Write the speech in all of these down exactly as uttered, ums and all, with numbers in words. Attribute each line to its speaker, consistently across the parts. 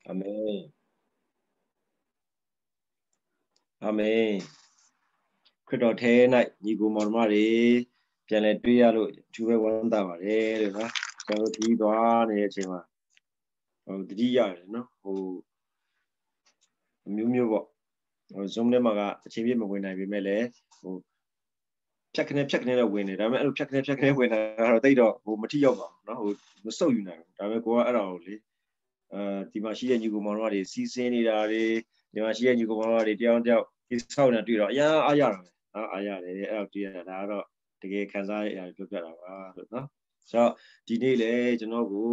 Speaker 1: Amen. Amen. Kdo thế này, như cô mong mà đi, cho nên tuy là lúc chú phải quan tâm vào đấy, được không? Cho nó tí đó này chứ mà, còn tí giờ nó, hồ miu miu bộ, giống như mà cái chế biến một cái này bị mê lẽ, hồ chắc cái này chắc cái này là quên này, đó mà lúc chắc cái này chắc cái này quên này, rồi tới đó, hồ mà thi vô mà, nó hồ nó sâu như này, đó mà cô ở đâu đi, thì mà xí như cô mong mà đi, xí xí này ra đi, thì mà xí như cô mong mà đi, theo theo, cái sau này tuy đó, ya, ai ya rồi, ai ya đấy, ở tuy là đó. Cái khán giả yaပြောပြတာပါလို့နော်ဆိုတော့ဒီနေ့လေကျွန်တော်ကို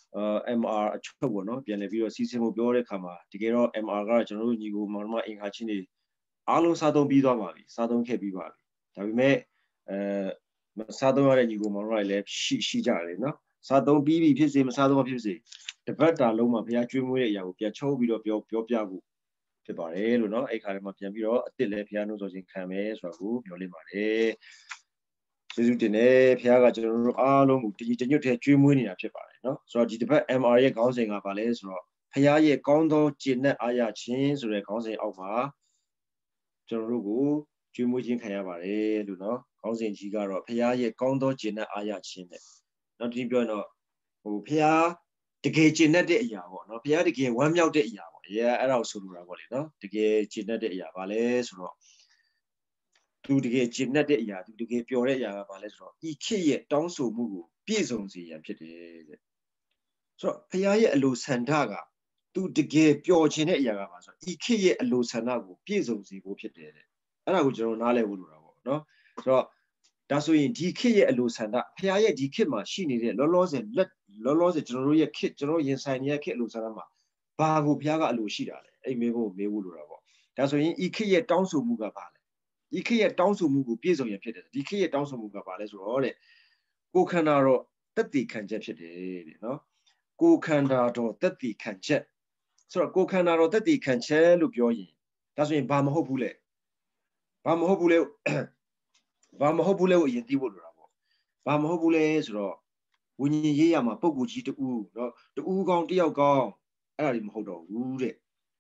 Speaker 1: M R အချုပ်ပေါ့နော်ပြန်လည်ပြီးတော့စီစဉ်မှုပြောတဲ့အခါမှာတကယ်တော့ M R ကကျွန်တော်တို့ညီကိုမောင်နှမအင်္ဂါချင်းတွေအားလုံးစားသုံးပြီးသွားပါပြီစားသုံးခဲ့ပြီးပါပြီဒါပေမဲ့အဲစားသုံးရတဲ့ညီကိုမောင်နှမတွေလည်းရှိရှိကြတယ်နော်စားသုံးပြီးပြီဖြစ်စေမစားသုံးဖြစ်စေတပတ်တာလုံးမှာဘုရားကျွေးမွေးတဲ့အရာကိုပြန်ချုပ်ပြီးတော့ပြောပြောပြဖို့ဖြစ်ပါတယ်လို့နော်အဲ့ခါလေးမှာပြန်ပြီးတော့အစ်စ်လည်းဘုရားနှုတ်တော်ခြင်းခံမယ်ဆိုတာကိုပြောလိမ့်ပါတယ်ကျေးဇူးတင်တယ်ဖခင်ကကျွန်တော်တို့အားလုံးကိုတည်တညွတ်ထဲကျွေးမွေးနေတာဖြစ်ပါတယ်နော်ဆိုတော့ဒီတစ်ပတ် M R ရဲ့ခေါင်းစဉ်ကဘာလဲဆိုတော့ဖခင်ရဲ့ကောင်းသောကျင့်တဲ့အားရခြင်းဆိုတဲ့ခေါင်းစဉ်အောက်မှာကျွန်တော်တို့ကိုကျွေးမွေးခြင်းခံရပါတယ်လို့နော်ခေါင်းစဉ်ကြီးကတော့ဖခင်ရဲ့ကောင်းသောကျင့်တဲ့အားရခြင်းတဲ့နောက်ဒီပြောရင်တော့ဟိုဖခင်တကယ်ကျင့်တဲ့အရာပေါ့နော်ဖခင်တကယ်ဝမ်းမြောက်တဲ့အရာပေါ့ရဲအဲ့ဒါကိုဆိုလိုတာပေါ့လေနော်တကယ်ကျင့်တဲ့အရာဘာလဲဆိုတော့သူတကယ်ကျင့်တဲ့အရာသူတကယ်ပျော်တဲ့အရာကဘာလဲဆိုတော့ဤခေတ်ရဲ့တောင်းဆိုမှုကိုပြည့်စုံစေရန်ဖြစ်တယ်တဲ့ဆိုတော့ဖခင်ရဲ့အလိုဆန္ဒကသူတကယ်ပျော်ခြင်းတဲ့အရာကဘာဆိုတော့ဤခေတ်ရဲ့အလိုဆန္ဒကိုပြည့်စုံစေဖို့ဖြစ်တယ်တဲ့အဲ့ဒါကိုကျွန်တော်နားလည်ဖို့လိုတာပေါ့နော်ဆိုတော့ဒါဆိုရင်ဒီခေတ်ရဲ့အလိုဆန္ဒဖခင်ရဲ့ဒီခေတ်မှာရှိနေတဲ့လောလောဆယ်လက်လောလောဆယ်ကျွန်တော်တို့ရဲ့ခေတ်ကျွန်တော်ရင်ဆိုင်နေတဲ့ခေတ်အလိုဆန္ဒမှာဘာကိုဖခင်ကအလိုရှိတာလဲအဲ့မေးဖို့မေးဖို့လိုတာပေါ့ဒါဆိုရင်ဤခေတ်ရဲ့တောင်းဆိုမှုကဘာလဲဒီခေတ်ရဲ့တောင်းဆိုမှုကိုပြည့်စုံရဖြစ်တယ်ဒီခေတ်ရဲ့တောင်းဆိုမှုကဘာလဲဆိုတော့တဲ့ကိုခန္ဓာတော့တက်တည်ခံချက်ဖြစ်တယ်တဲ့နော်ကိုခန္ဓာတော့တက်တည်ခံချက်ဆိုတော့ကိုခန္ဓာတော့တက်တည်ခံချက်လို့ပြောရင်ဒါဆိုရင်ဘာမဟုတ်ဘူးလေဘာမဟုတ်ဘူးလေဘာမဟုတ်ဘူးလေကိုအရင်သိဖို့လိုတာပေါ့ဘာမဟုတ်ဘူးလေဆိုတော့ဝိညာဉ်ရေးရမှာပုံကိုကြီးတူနော်တူကောင်းတယောက်ကောင်းအဲ့ဒါတွေမဟုတ်တော့ဘူးတဲ့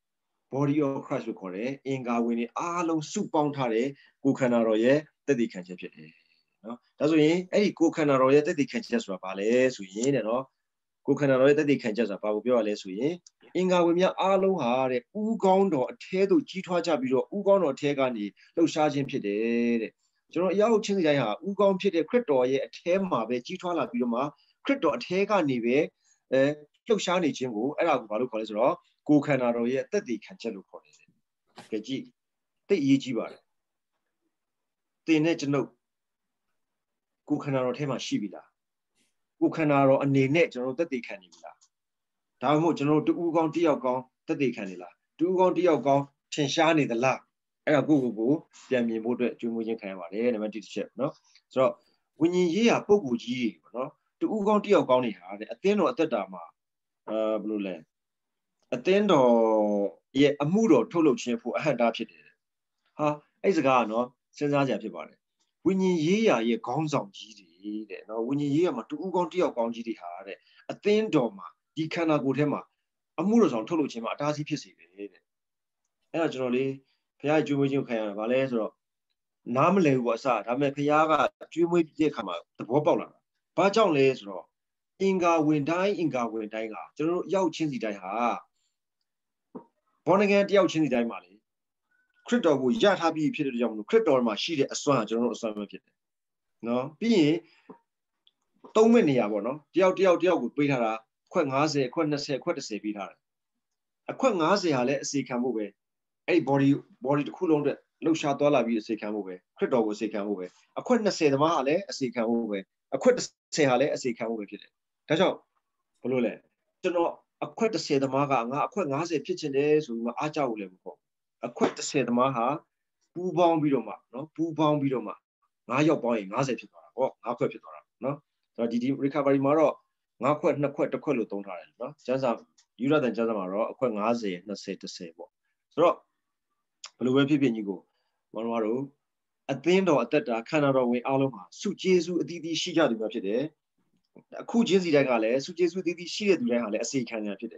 Speaker 1: body of Christ လို့ခေါ်တယ်အင်္ဂါဝင်တွေအားလုံးစုပေါင်းထားတဲ့ကိုယ်ခန္ဓာတော်ရဲ့တည်တည်ခံချက်ဖြစ်တယ်နော်ဒါဆိုရင်အဲ့ဒီကိုယ်ခန္ဓာတော်ရဲ့တည်တည်ခံချက်ဆိုတာဘာလဲဆိုရင်တဲ့နော်ကိုယ်ခန္ဓာတော်ရဲ့တည်တည်ခံချက်ဆိုတာဘာကိုပြောရလဲဆိုရင်အင်္ဂါဝင်များအားလုံးဟာတဲ့ဥကောင်းတော်အထဲသို့ကြီးထွားကြပြီးတော့ဥကောင်းတော်အထဲကနေလှုပ်ရှားခြင်းဖြစ်တယ်တဲ့ကျွန်တော်အရာဟုတ်ချင်းစီတိုင်းဟာဥကောင်းဖြစ်တဲ့ခရစ်တော်ရဲ့အထဲမှာပဲကြီးထွားလာပြီးတော့မှခရစ်တော်အထဲကနေပဲအဲလှုပ်ရှားနေခြင်းကိုအဲ့ဒါကိုဘာလို့ခေါ်လဲဆိုတော့ကိုယ်ခန္ဓာတော်ရဲ့တက်တည်ခံချက်လို့ခေါ်တယ်ကြည့်တိတ်အရေးကြီးပါတယ်တင်တဲ့ကျွန်ုပ်ကိုယ်ခန္ဓာတော်ထဲမှာရှိပြီလားကိုယ်ခန္ဓာတော်အနေနဲ့ကျွန်တော်တက်တည်ခံနေပြီလားဒါမှမဟုတ်ကျွန်တော်တို့တူကောင်းတယောက်ကောင်းတက်တည်ခံနေလားတူကောင်းတယောက်ကောင်းထင်ရှားနေသလားအဲ့ဒါကိုကိုကိုပြန်မြင်ဖို့အတွက်ကြွေးမွေးခြင်းခံရပါတယ်နံပါတ်တစ်ချက်နော်ဆိုတော့ဝိညာဉ်ရေးရာပုံကိုကြီးပေါ့နော်တူကောင်းတယောက်ကောင်းနေဟာတဲ့အသင်းတော်အသက်တာမှာအာဘယ်လိုလဲအသင်းတော်ရဲ့အမှုတော်ထုတ်လုပ်ခြင်းဖို့အဟန့်တားဖြစ်တယ်ဟာအဲ့စကားကနော်စဉ်းစားကြဖြစ်ပါတယ်ဝိညာဉ်ရေးရာရဲ့ခေါင်းဆောင်ကြီးတွေတဲ့နော်ဝိညာဉ်ရေးရာမှာတူကောင်းတယောက်ကောင်းကြီးတွေဟာတဲ့အသင်းတော်မှာဒီခန္ဓာကိုယ်ထဲမှာအမှုတော်ဆောင်ထုတ်လုပ်ခြင်းမှာအတားအဆီးဖြစ်စေတယ်တဲ့အဲ့တော့ကျွန်တော်လေးဘုရားကျွေးမွေးခြင်းခံရတာဗာလဲဆိုတော့နားမလည်ဘူးပေါ့အစဒါပေမဲ့ဘုရားကကျွေးမွေးတဲ့အခါမှာသဘောပေါက်လာတာဘာကြောင့်လဲဆိုတော့အင်္ဂါဝင်တိုင်းအင်္ဂါဝင်တိုင်းကကျွန်တော်တို့ရောက်ချင်းစီတိုင်းဟာဘောနဂန်တယောက်ချင်းစီတိုင်းမှာလေခရစ်တော်ကိုယှထားပြီးဖြစ်တဲ့ကြောင့်မလို့ခရစ်တော်မှာရှိတဲ့အစွမ်းကကျွန်တော်တို့အစွမ်းပဲဖြစ်တယ်နော်ပြီးရင်သုံးမဲ့နေရာပေါ့နော်တယောက်တယောက်တယောက်ကိုပေးထားတာအခွက်၅၀အခွက်၂၀အခွက်၁၀ပေးထားတယ်အခွက်၅၀ဟာလည်းအစီခံဖို့ပဲအဲ့ body body တစ်ခုလုံးအတွက်လှုပ်ရှားသွားလာပြီးအစီခံဖို့ပဲခရစ်တော်ကိုအစီခံဖို့ပဲအခွက်၂၀သမားဟာလည်းအစီခံဖို့ပဲအခွက်၁၀ဟာလည်းအစီခံဖို့ပဲဖြစ်တယ်ဒါကြောင့်ဘလို့လဲကျွန်တော်အခွက်၁၀သမားကငါအခွက်၅၀ဖြစ်ချင်တယ်ဆိုပြီးမှအားကြောက်လို့လည်းမဟုတ်အခွက်၁၀သမားဟာပူပေါင်းပြီးတော့မှနော်ပူပေါင်းပြီးတော့မှငါးယောက်ပေါင်းရင်၅၀ဖြစ်သွားတာပေါ့ငါးခွက်ဖြစ်သွားတာနော်ဆိုတော့ဒီဒီ recovery မှာတော့ငါးခွက်နှစ်ခွက်တစ်ခွက်လို့သုံးထားတယ်နော်ကျန်းစာယူရတဲ့ကျန်းစာမှာတော့အခွက်၅၀ ၂၀ ၁၀ပေါ့ဆိုတော့ဘယ်လိုပဲဖြစ်ဖြစ်ညီကိုမောင်တို့အသင်းတော်အသက်တာခန္ဓာတော်ဝင်အားလုံးမှာစုကျေးဇူးအသီးသီးရှိကြသူများဖြစ်တယ်အခုချင်းစီတိုင်းကလည်းစုကျေးဇူးအသီးသီးရှိတဲ့သူတိုင်းဟာလည်းအစီခံရဖြစ်တယ်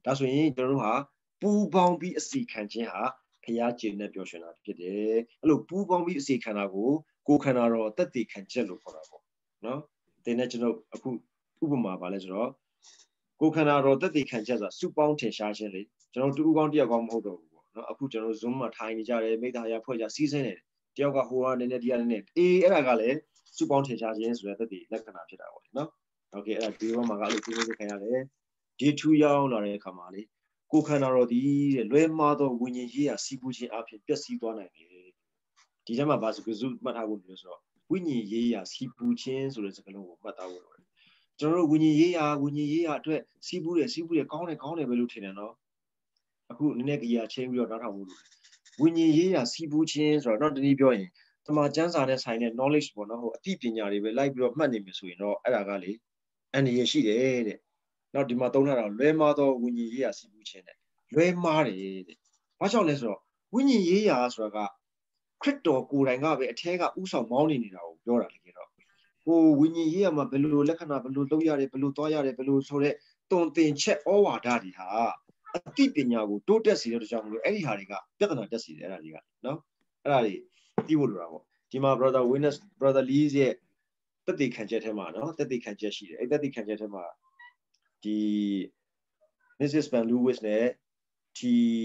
Speaker 1: ဒါဆိုရင်ကျွန်တော်တို့ဟာပူပေါင်းပြီးအစီခံခြင်းဟာဖျားကျင်တဲ့ပျော်ရွှင်တာဖြစ်တယ်အဲ့လိုပူပေါင်းပြီးအစီခံတာကိုကိုခန္ဓာတော်တက်တည်ခံချက်လို့ခေါ်တာပေါ့နော်တင်တဲ့ကျွန်တော်အခုဥပမာပါလဲဆိုတော့ကိုခန္ဓာတော်တက်တည်ခံချက်ဆိုတာစုပေါင်းထင်ရှားခြင်းလေကျွန်တော်တူဦးကောင်းတယောက်ကောင်းမဟုတ်တော့ဘူးပေါ့နော်အခုကျွန်တော် Zoom မှာထိုင်နေကြတယ်မိသားရဖွဲ့ကြစီးစင်းနေတယ်တယောက်ကဟိုကနည်းနည်းဒီကနည်းနည်းအေးအဲ့ဒါကလည်းစုပေါင်းထင်ရှားခြင်းဆိုတဲ့တက်တည်လက္ခဏာဖြစ်တာပေါ့နော်โอเคအဲ့ဒါဒီဘက်မှာကအဲ့လိုပြောလို့ခံရတယ်ဒီထူရောက်လာတဲ့အခါမှာလေကိုခန္ဓာတော်ဒီတဲ့လွဲမှားသောဝိညာဉ်ရေးရာစီးပူးခြင်းအဖြစ်ပျက်စီးသွားနိုင်တယ်ဒီထဲမှာဘာစကားစုမှတ်ထားဖို့လို့ဆိုတော့ဝိညာဉ်ရေးရာစီးပူးခြင်းဆိုတဲ့စကားလုံးကိုမှတ်သားဖို့လိုတယ်ကျွန်တော်တို့ဝိညာဉ်ရေးရာဝိညာဉ်ရေးရာအတွက်စီးပူးတယ်စီးပူးတယ်ကောင်းတယ်ကောင်းတယ်ပဲလို့ထင်တယ်နော်အခုနည်းနည်းကြီးရာချင်းပြီးတော့နားထောင်ဖို့လိုတယ်ဝိညာဉ်ရေးရာစီးပူးခြင်းဆိုတော့တော့တနည်းပြောရင်တမန်ကျမ်းစာနဲ့ဆိုင်တဲ့ knowledge ပေါ့နော်ဟိုအသိပညာတွေပဲလိုက်ပြီးတော့မှတ်နေမယ်ဆိုရင်တော့အဲ့ဒါကလေအန္တရာယ်ရှိတယ်တဲ့နောက်ဒီမှာသုံးထားတာလွဲမှားသောဝိညာဉ်ရေးရာစီးပူးခြင်းတဲ့လွဲမှားတယ်တဲ့ဘာကြောင့်လဲဆိုတော့ဝိညာဉ်ရေးရာဆိုတာကခရစ်တော်ကိုယ်တိုင်ကပဲအထဲကဥဆောင်မောင်းနေနေတာကိုပြောတာလေတော့ဟိုဝိညာဉ်ရေးရာမှာဘယ်လိုလက္ခဏာဘယ်လိုလုပ်ရတယ်ဘယ်လိုသွားရတယ်ဘယ်လိုဆိုတဲ့တုံသင်ချက်ဩဝါဒတွေဟာအသိပညာကိုတိုးတက်စေတဲ့ကြောင့်မလို့အဲ့ဒီဟာတွေကပြဿနာတက်စေတယ်အဲ့ဒါတွေကနော်အဲ့ဒါတွေသိဖို့လိုတာပေါ့ဒီမှာ brother witness brother Lee ရဲ့တက်တည်ခံချက်ထဲမှာနော်တက်တည်ခံချက်ရှိတယ်အဲ့တက်တည်ခံချက်ထဲမှာဒီ missus Van Lewis နဲ့ဒီ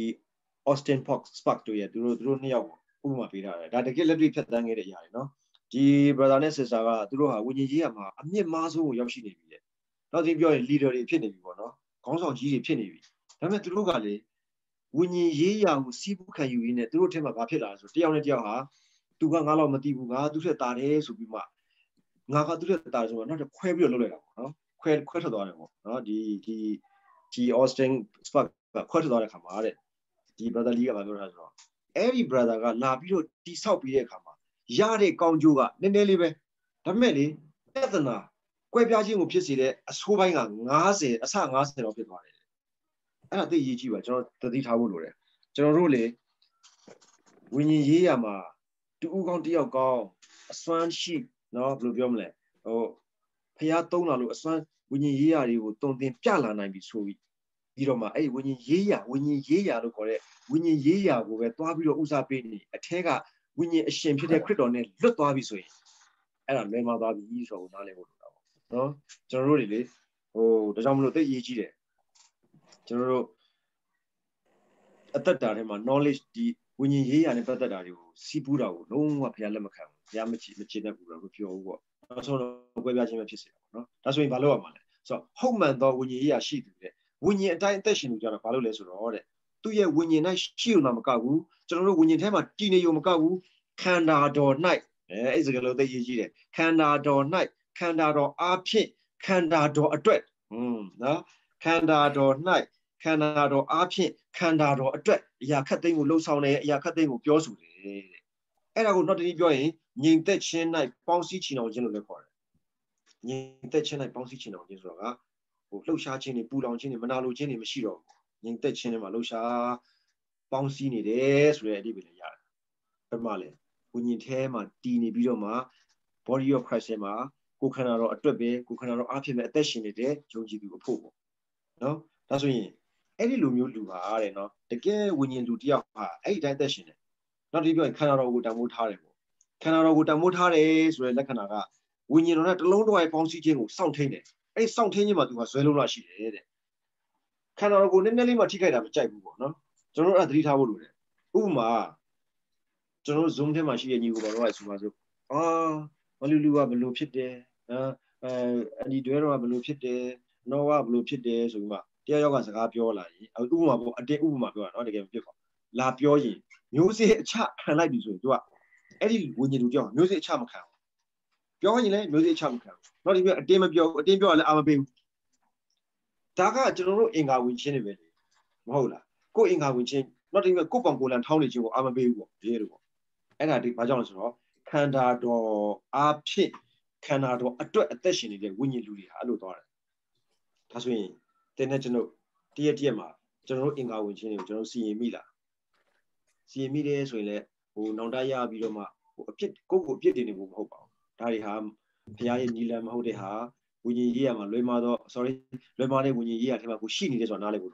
Speaker 1: Austin Fox Spark တို့ရဲ့သူတို့သူတို့နှစ်ယောက်ဥပမာပေးထားတယ်ဒါတကယ်လက်တွေ့ဖြတ်သန်းခဲ့တဲ့အရာတွေနော်ဒီ brother နဲ့ sister ကသူတို့ဟာဝိညာဉ်ရေးရမှာအမြင့်မားဆုံးကိုရောက်ရှိနေပြီတဲ့နောက်ဒီပြောရင် leader တွေဖြစ်နေပြီပေါ့နော်ခေါင်းဆောင်ကြီးတွေဖြစ်နေပြီဒါပေမဲ့သူတို့ကလေဝိညာဉ်ရေးရာကိုစီးပူးခံယူရင်းနဲ့သူတို့ထဲမှာဘာဖြစ်လာလဲဆိုတယောက်နဲ့တယောက်ဟာသူကငါတော့မသိဘူးငါသူ့ထက်တာတယ်ဆိုပြီးမှငါကသူ့ထက်တာတယ်ဆိုတော့နောက်ခွဲပြီးတော့လုပ်လိုက်တာပေါ့နော်ခွဲခွဲထွက်သွားတယ်ပေါ့နော်ဒီဒီဒီ Austin Spark ကခွဲထွက်သွားတဲ့ခါမှာတဲ့ဒီ brother Lee ကပြောတာဆိုတော့အဲ့ဒီ brother ကလာပြီးတော့တိဆောက်ပြီးတဲ့အခါမှာရတဲ့ကောင်းကျိုးကနည်းနည်းလေးပဲဒါပေမဲ့လေပြဿနာကွဲပြားခြင်းကိုဖြစ်စေတဲ့အဆိုးပိုင်းကငါးဆယ်အဆငါးဆယ်တော့ဖြစ်သွားတယ်အဲ့ဒါသိရေးကြည့်ပါကျွန်တော်သတိထားဖို့လိုတယ်ကျွန်တော်တို့လေဝိညာဉ်ရေးရမှာတူဦးကောင်းတယောက်ကောင်းအစွမ်းရှိနော်ဘယ်လိုပြောမလဲဟိုဖျားသုံးလာလို့အစွမ်းဝိညာဉ်ရေးရာတွေကိုတုံသင်ပြလာနိုင်ပြီဆိုပြီးပြီးတော့မှအဲ့ဒီဝိညာဉ်ရေးရာဝိညာဉ်ရေးရာလို့ခေါ်တဲ့ဝိညာဉ်ရေးရာကိုပဲတွားပြီးတော့ဥစားပေးနေအထက်ကဝိညာဉ်အရှင်ဖြစ်တဲ့ခရစ်တော်နဲ့လွတ်သွားပြီဆိုရင်အဲ့ဒါလွဲမှားသွားပြီဆိုတော့နားလည်ဖို့လိုတာပေါ့နော်ကျွန်တော်တို့တွေလေဟိုဒါကြောင့်မလို့သိရေးကြည့်တယ်ကျွန်တော်တို့အသက်တာထဲမှာ knowledge ဒီဝိညာဉ်ရေးရာနဲ့ပတ်သက်တာတွေကိုစီးပူးတာကိုလုံးဝဖျားလက်မခံဘူးဖျားမချစ်မချစ်တတ်ဘူးတော့မပြောဘူးပေါ့နောက်ဆုံးတော့ကွဲပြားခြင်းပဲဖြစ်စေတာပေါ့နော်ဒါဆိုရင်ဘာလုပ်ရမှာလဲဆိုတော့ဟုတ်မှန်သောဝိညာဉ်ရေးရာရှိသူတဲ့ဝိညာဉ်အတိုင်းအသက်ရှင်သူကြတော့ဘာလုပ်လဲဆိုတော့တဲ့သူ့ရဲ့ဝိညာဉ်၌ရှိုံမှာမကဘူးကျွန်တော်တို့ဝိညာဉ်ထဲမှာတည်နေုံမကဘူးခန္ဓာတော်၌အဲအဲ့စကားလုံးသိရေးကြီးတယ်ခန္ဓာတော်၌ခန္ဓာတော်အားဖြင့်ခန္ဓာတော်အတွက်ဟွန်းနော်ခန္ဓာတော်၌ခန္ဓာတော်အားဖြင့်ခန္ဓာတော်အတွက်အရာခတ်သိမ်းကိုလှုပ်ဆောင်တယ်အရာခတ်သိမ်းကိုပြောဆိုတယ်တဲ့အဲ့ဒါကိုတော့တနည်းပြောရင်ငြိမ်သက်ခြင်း၌ပေါင်းစည်းချင်အောင်ခြင်းလို့လည်းခေါ်တယ်ငြိမ်သက်ခြင်း၌ပေါင်းစည်းချင်အောင်ခြင်းဆိုတာကဟိုလှုပ်ရှားခြင်းတွေပူလောင်ခြင်းတွေမနာလိုခြင်းတွေမရှိတော့ဘူးငြိမ်သက်ခြင်းတွေမှာလှုပ်ရှားပေါင်းစည်းနေတယ်ဆိုတဲ့အဓိပ္ပာယ်လည်းရတယ်ဘယ်မှာလဲဝိညာဉ်ထဲမှာတည်နေပြီးတော့မှ body of Christ မှာကိုယ်ခန္ဓာတော်အတွက်ပဲကိုယ်ခန္ဓာတော်အားဖြင့်ပဲအသက်ရှင်နေတဲ့ယုံကြည်သူအဖို့ပေါ့နော်ဒါဆိုရင်အဲ့ဒီလိုမျိုးလူပါတဲ့နော်တကယ်ဝိညာဉ်လူတယောက်ဟာအဲ့ဒီတိုင်းသက်ရှင်တယ်နောက်ဒီပြောရင်ခန္ဓာတော်ကိုတန်ဖိုးထားတယ်ပေါ့ခန္ဓာတော်ကိုတန်ဖိုးထားတယ်ဆိုတဲ့လက္ခဏာကဝိညာဉ်တော်နဲ့တလုံးတစ်ဝိုက်ပေါင်းစည်းခြင်းကိုစောင့်ထိန်တယ်အဲ့ဒီစောင့်ထိန်ခြင်းမှာသူကဇွဲလုံးလာရှိတယ်တဲ့ခန္ဓာတော်ကိုနည်းနည်းလေးမှထိခိုက်တာမကြိုက်ဘူးပေါ့နော်ကျွန်တော်တို့အဲ့ဒါသတိထားဖို့လိုတယ်ဥပမာကျွန်တော်တို့ Zoom ထဲမှာရှိတဲ့ညီကိုဘာလို့လဲဆိုပါစို့အာမလူလူကဘလို့ဖြစ်တယ်နော်အဲအဒီတွဲတော့ကဘလို့ဖြစ်တယ်နော်ကဘလို့ဖြစ်တယ်ဆိုပြီးမှတရားရောက်ကစကားပြောလာရင်ဥပမာပေါ့အတင်းဥပမာပြောတာနော်တကယ်မဖြစ်ပါလာပြောရင်မျိုးစေ့အချခံလိုက်ပြီဆိုရင် तू ကအဲ့ဒီဝိညာဉ်သူကြောင့်မျိုးစေ့အချမခံဘူးပြောရင်လည်းမျိုးစေ့အချမခံဘူးနောက်ဒီပြအတင်းမပြောအတင်းပြောရလည်းအာမပေးဘူးဒါကကျွန်တော်တို့အင်္ဂါဝင်ချင်းတွေပဲလေမဟုတ်လားကိုယ်အင်္ဂါဝင်ချင်းနောက်ဒီပြကိုယ်ပောင်ကိုယ်လန်ထောင်းနေခြင်းကိုအာမပေးဘူးပေါ့ဒီလိုပေါ့အဲ့ဒါဒီဘာကြောင့်လဲဆိုတော့ခန္ဓာတော်အားဖြင့်ခန္ဓာတော်အတွက်အသက်ရှင်နေတဲ့ဝိညာဉ်လူတွေဟာအဲ့လိုသွားတယ်ဒါဆိုရင်တင်းနဲ့ကျွန်တော်တရက်တရက်မှာကျွန်တော်တို့အင်္ဂါဝင်ချင်းတွေကိုကျွန်တော်စီရင်မိလားစီရင်မိတယ်ဆိုရင်လည်းဟိုနောင်တရပြီးတော့မှဟိုအပြစ်ကိုယ့်ကိုအပြစ်တင်နေဖို့မဟုတ်ပါဘူးဒါတွေဟာဘုရားရဲ့ညီလမ်းမဟုတ်တဲ့ဟာဝိညာဉ်ရေးရမှာလွဲမားတော့ sorry လွဲမားတဲ့ဝိညာဉ်ရေးရထဲမှာကိုရှိနေတယ်ဆိုတာနားလည်ဖို့လိုတယ်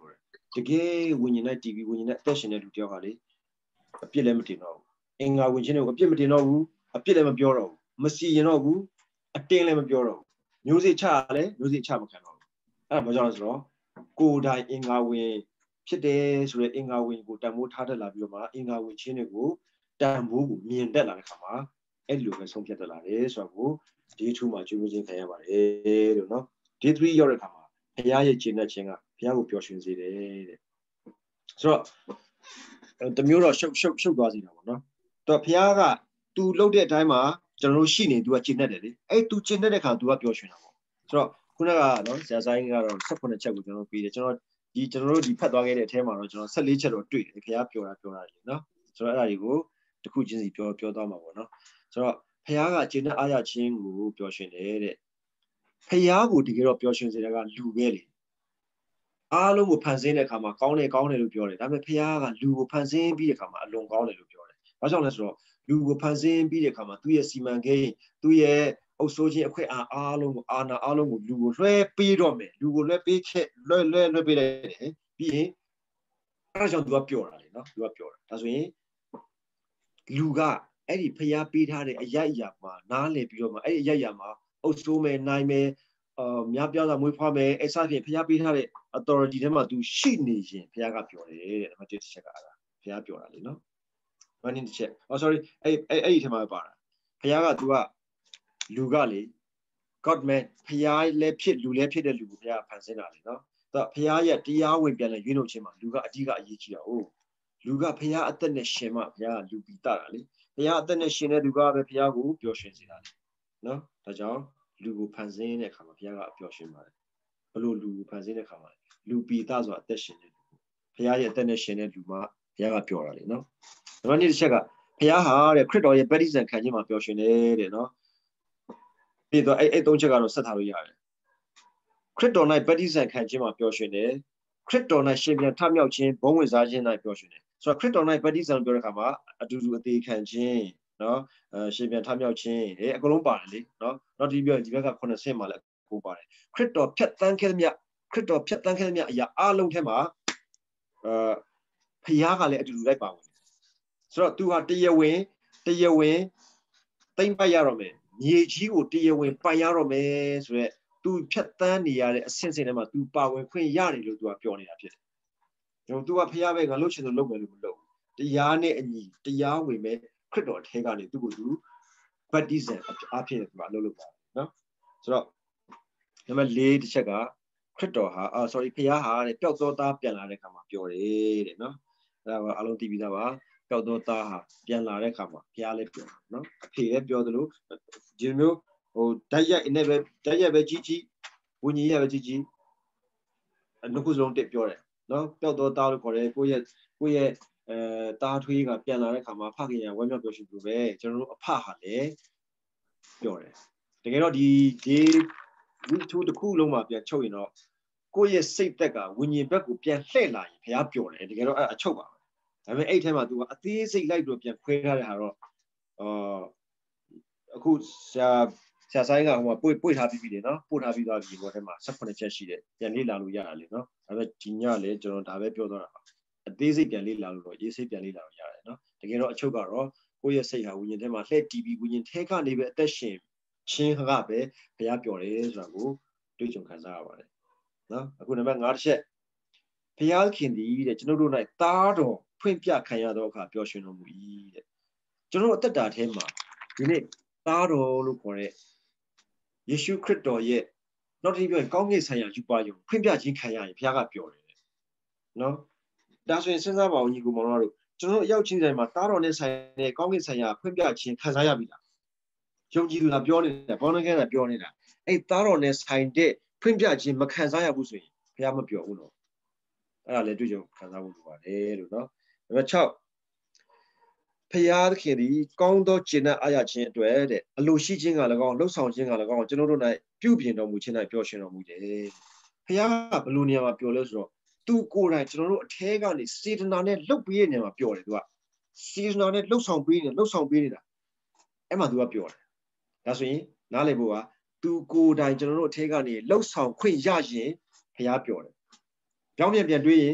Speaker 1: တကယ်ဝိညာဉ်နဲ့ တီဗီ ဝိညာဉ်နဲ့အသက်ရှင်တဲ့လူတယောက်ကလေအပြစ်လည်းမတင်တော့ဘူးအင်္ဂါဝင်ခြင်းတွေကိုအပြစ်မတင်တော့ဘူးအပြစ်လည်းမပြောတော့ဘူးမစီရင်တော့ဘူးအတင်းလည်းမပြောတော့ဘူးမျိုးစေ့ချလည်းမျိုးစေ့ချမခံတော့ဘူးအဲ့ဒါဘာကြောင့်လဲဆိုတော့ကိုယ်တိုင်အင်္ဂါဝင်ဖြစ်တယ်ဆိုတဲ့အင်္ဂါဝင်ကိုတန်ဖိုးထားတတ်လာပြီးတော့မှအင်္ဂါဝင်ခြင်းတွေကိုတန်ဖိုးကိုမြင်တတ်လာတဲ့အခါမှာအဲ့လိုပဲဆုံးဖြတ်တတ်လာတယ်ဆိုတော့ဒီထူးမှာကျွေးမွေးခြင်းခံရပါတယ်လို့နော်ဒီthreeရောက်တဲ့အခါမှာဘုရားရဲ့ကျင့်တဲ့ခြင်းကဘုရားကိုပျော်ရွှင်စေတယ်တဲ့ဆိုတော့တမျိုးတော့ရှုပ်ရှုပ်ရှုပ်သွားစီတာပေါ့နော်တော့ဘုရားက तू လှုပ်တဲ့အတိုင်းမှာကျွန်တော်တို့ရှိနေ तू ကကျင့်တတ်တယ်လေအဲ့ तू ကျင့်တတ်တဲ့အခါ तू ကပျော်ရွှင်တာပေါ့ဆိုတော့ခုနကနော်ဆရာဆိုင်ကတော့十七ချက်ကိုကျွန်တော်ပြီးတယ်ကျွန်တော်ဒီကျွန်တော်တို့ဒီဖတ်သွားခဲ့တဲ့အထဲမှာတော့ကျွန်တော်十四ချက်တော့တွေ့တယ်ဘုရားပြောတာပြောတာလေနော်ဆိုတော့အဲ့ဒါတွေကိုတစ်ခုချင်းစီပြောပြောသွားမှာပေါ့နော်ဆိုတော့ဘုရားကကျင့်တဲ့အားရခြင်းကိုပျော်ရွှင်တယ်တဲ့ဘုရားကိုတကယ်တော့ပျော်ရွှင်စေတာကလူပဲလေအားလုံးကိုဖန်ဆင်းတဲ့အခါမှာကောင်းတယ်ကောင်းတယ်လို့ပြောတယ်ဒါပေမဲ့ဘုရားကလူကိုဖန်ဆင်းပြီးတဲ့အခါမှာအလွန်ကောင်းတယ်လို့ပြောတယ်ဘာကြောင့်လဲဆိုတော့လူကိုဖန်ဆင်းပြီးတဲ့အခါမှာသူ့ရဲ့စီမံကိန်းသူ့ရဲ့အုပ်စိုးခြင်းအခွင့်အာအားလုံးကိုအာဏာအားလုံးကိုလူကိုလွှဲပေးတော့မယ်လူကိုလွှဲပေးခဲ့လွှဲလွှဲလွှဲပေးလိုက်တယ်ပြီးရင်အဲ့ဒါကြောင့်သူကပြောတာလေနော်သူကပြောတာဒါဆိုရင်လူကအဲ့ဒီဘုရားပေးထားတဲ့အရာအရာမှာနားလည်ပြီးတော့မှအဲ့ဒီအရာအရာမှာအုပ်စိုးမယ်နိုင်မယ်အာများပြားစွာမွေးဖွားမယ်အဲ့စသဖြင့်ဘုရားပေးထားတဲ့ authority ထဲမှာ तू ရှိနေရင်ဘုရားကပြောတယ်တဲ့နံပါတ်တစ်ချက်ကအဲ့ဒါဘုရားပြောတာလေနော်ဘာနည်းတစ်ချက် oh sorry အဲ့အဲ့အဲ့ဒီထဲမှာပါတာဘုရားက तू ကလူကလေ God man ဘုရားလည်းဖြစ်လူလည်းဖြစ်တဲ့လူကိုဘုရားဖန်ဆင်းတာလေနော်သူကဘုရားရဲ့တရားဝင်ပြန်လဲရွေးလို့ချင်းမှာလူကအဓိကအရေးကြီးတာ哦လူကဘုရားအသက်နဲ့ရှင်မှဘုရားကလူပြီးတတာလေဘုရားအသက်နဲ့ရှင်တဲ့လူကပဲဘုရားကိုပျော်ရွှင်စေတာလေနော်ဒါကြောင့်လူကိုဖန်ဆင်းတဲ့အခါမှာဘုရားကပျော်ရွှင်ပါတယ်ဘလို့လူကိုဖန်ဆင်းတဲ့အခါမှာလူပြီးတဆိုအသက်ရှင်တဲ့လူဘုရားရဲ့အသက်နဲ့ရှင်တဲ့လူမှဘုရားကပျော်တာလေနော်ဒါမှနေ့တစ်ချက်ကဘုရားဟာတဲ့ခရစ်တော်ရဲ့ဗတ္တိဇံခံခြင်းမှာပျော်ရွှင်တယ်တဲ့နော်ပြီးတော့အဲ့အဲ့သုံးချက်ကတော့ဆက်ထားလို့ရတယ်ခရစ်တော်၌ဗတ္တိဇံခံခြင်းမှာပျော်ရွှင်တယ်ခရစ်တော်၌ရှင်ပြန်ထမြောက်ခြင်းဘုံဝင်စားခြင်း၌ပျော်ရွှင်တယ်ဆိုတော့ခရစ်တော်၌ဗတ္တိဇံပြောတဲ့အခါမှာအတူတူအသေးခံခြင်းနော်အဲရှင်ပြန်ထမြောက်ခြင်းအဲအကုန်လုံးပါတယ်လေနော်နောက်ဒီပြောဒီဘက်ကခုနှစ်ဆင့်မှာလည်းကိုပါတယ်ခရစ်တော်ဖြတ်တန်းခဲ့သမျှခရစ်တော်ဖြတ်တန်းခဲ့သမျှအရာအလုံးထဲမှာအဲဖျားကလည်းအတူတူလိုက်ပါဝင်ဆိုတော့သူဟာတရားဝင်တရားဝင်သိမ့်ပိုက်ရတော့မယ်မြေကြီးကိုတရားဝင်ပိုင်ရတော့မယ်ဆိုတော့သူဖြတ်တန်းနေရတဲ့အဆင့်ဆင့်ထဲမှာသူပါဝင်ခွင့်ရတယ်လို့သူကပြောနေတာဖြစ်တယ်ကျွန်တော်သူကဖျားပဲငါလို့ချင်လို့လုပ်မယ်လို့မလုပ်တရားနဲ့အညီတရားဝင်ပဲခရစ်တော်အထဲကနေသူ့ကိုသူဗတ္တိဇံအဖြစ်သူကအလုပ်လုပ်တာနော်ဆိုတော့နံပါတ်၄တစ်ချက်ကခရစ်တော်ဟာအာ sorry ဖျားဟာတဲ့ပျောက်သောသားပြန်လာတဲ့အခါမှာပြောတယ်တဲ့နော်အဲ့ဒါကအလုံးသိပြီးသားပါပျောက်သောသားဟာပြန်လာတဲ့အခါမှာဘုရားလည်းပြောနော်အဖေလည်းပြောသလိုဒီမျိုးဟိုဓာတ်ရိုက်အနေပဲဓာတ်ရိုက်ပဲကြီးကြီးဝိညာဉ်ရပဲကြီးကြီးအနှုတ်ကစလုံးတက်ပြောတယ်နော်ပျောက်သောသားလို့ခေါ်တယ်ကိုယ့်ရဲ့ကိုယ့်ရဲ့အဲတားထွေးကပြန်လာတဲ့အခါမှာဖခင်ရဝမ်းမြောက်ပျော်ရွှင်လို့ပဲကျွန်တော်တို့အဖဟာလည်းပြောတယ်တကယ်တော့ဒီဒီဝိထုတစ်ခုလုံးမှာပြန်ချုပ်ရင်တော့ကိုယ့်ရဲ့စိတ်သက်ကဝိညာဉ်ဘက်ကိုပြန်လှည့်လာရင်ဘုရားပြောတယ်တကယ်တော့အဲ့အချုပ်ပါဒါပေမဲ့အဲ့ထဲမှာ तू ကအသေးစိတ်လိုက်တော့ပြန်ခွဲထားတဲ့ဟာတော့အာအခုဆရာဆရာဆိုင်ကဟိုမှာပွေပွေထားပြီးပြီလေနော်ပို့ထားပြီးသွားပြီဟိုထဲမှာ十七ချက်ရှိတယ်ပြန်လေ့လာလို့ရတာလေနော်ဒါပေမဲ့ဒီညလေကျွန်တော်ဒါပဲပြောသွားတာအသေးစိတ်ပြန်လေ့လာလို့တော့ရေးစိတ်ပြန်လေ့လာလို့ရတယ်နော်တကယ်တော့အချုပ်ကတော့ကိုယ့်ရဲ့စိတ်ဟာဝိညာဉ်ထဲမှာလှည့်တီးပြီးဝိညာဉ်ထဲကနေပဲအသက်ရှင်ချင်းကပဲဘုရားပြောတယ်ဆိုတာကိုတွေ့ကြုံခံစားရပါတယ်နော်အခုနံပါတ်၅တစ်ချက်ဘုရားခင်သည်တဲ့ကျွန်တော်တို့၌သားတော်ဖွင့်ပြခံရသောအခါပျော်ရွှင်တော်မူ၏တဲ့ကျွန်တော်တို့အသက်တာထဲမှာဒီနေ့သားတော်လို့ခေါ်တဲ့ယေရှုခရစ်တော်ရဲ့နောက်တစ်ပြောရင်ကောင်းကင်ဆိုင်ရာယူပါယုံဖွင့်ပြခြင်းခံရရင်ဘုရားကပြောတယ်နော်ဒါဆိုရင်စဉ်းစားပါဦးညီကိုမောင်တို့ကျွန်တော်တို့အရောက်ချင်းဆိုင်မှာသားတော်နဲ့ဆိုင်တဲ့ကောင်းကင်ဆိုင်ရာဖွင့်ပြခြင်းခံစားရပြီလားယုံကြည်သူကပြောနေတာဘောနကဲကပြောနေတာအဲ့သားတော်နဲ့ဆိုင်တဲ့ဖွင့်ပြခြင်းမခံစားရဘူးဆိုရင်ဘုရားမပြောဘူးနော်အဲ့ဒါလည်းတွေ့ကြုံခံစားဖို့လိုပါတယ်လို့နော်နံပါတ်၆ဖျားသခင်ဒီကောင်းသောကျင့်တဲ့အားရခြင်းအတွက်တဲ့အလိုရှိခြင်းကလည်းကောင်းလှုပ်ဆောင်ခြင်းကလည်းကောင်းကျွန်တော်တို့၌ပြုပြင်တော်မူခြင်း၌ပျော်ရွှင်တော်မူတယ်ဖျားကဘယ်လိုနေရာမှာပျော်လဲဆိုတော့သူကိုယ်တိုင်ကျွန်တော်တို့အထဲကနေစေတနာနဲ့လှုပ်ပေးတဲ့နေရာမှာပျော်တယ်သူကစေတနာနဲ့လှုပ်ဆောင်ပေးနေလှုပ်ဆောင်ပေးနေတာအဲ့မှာသူကပျော်တယ်ဒါဆိုရင်နားလည်ဖို့ကသူကိုယ်တိုင်ကျွန်တော်တို့အထဲကနေလှုပ်ဆောင်ခွင့်ရရင်ဖျားပျော်တယ်ကြောင်းပြန်ပြန်တွေးရင်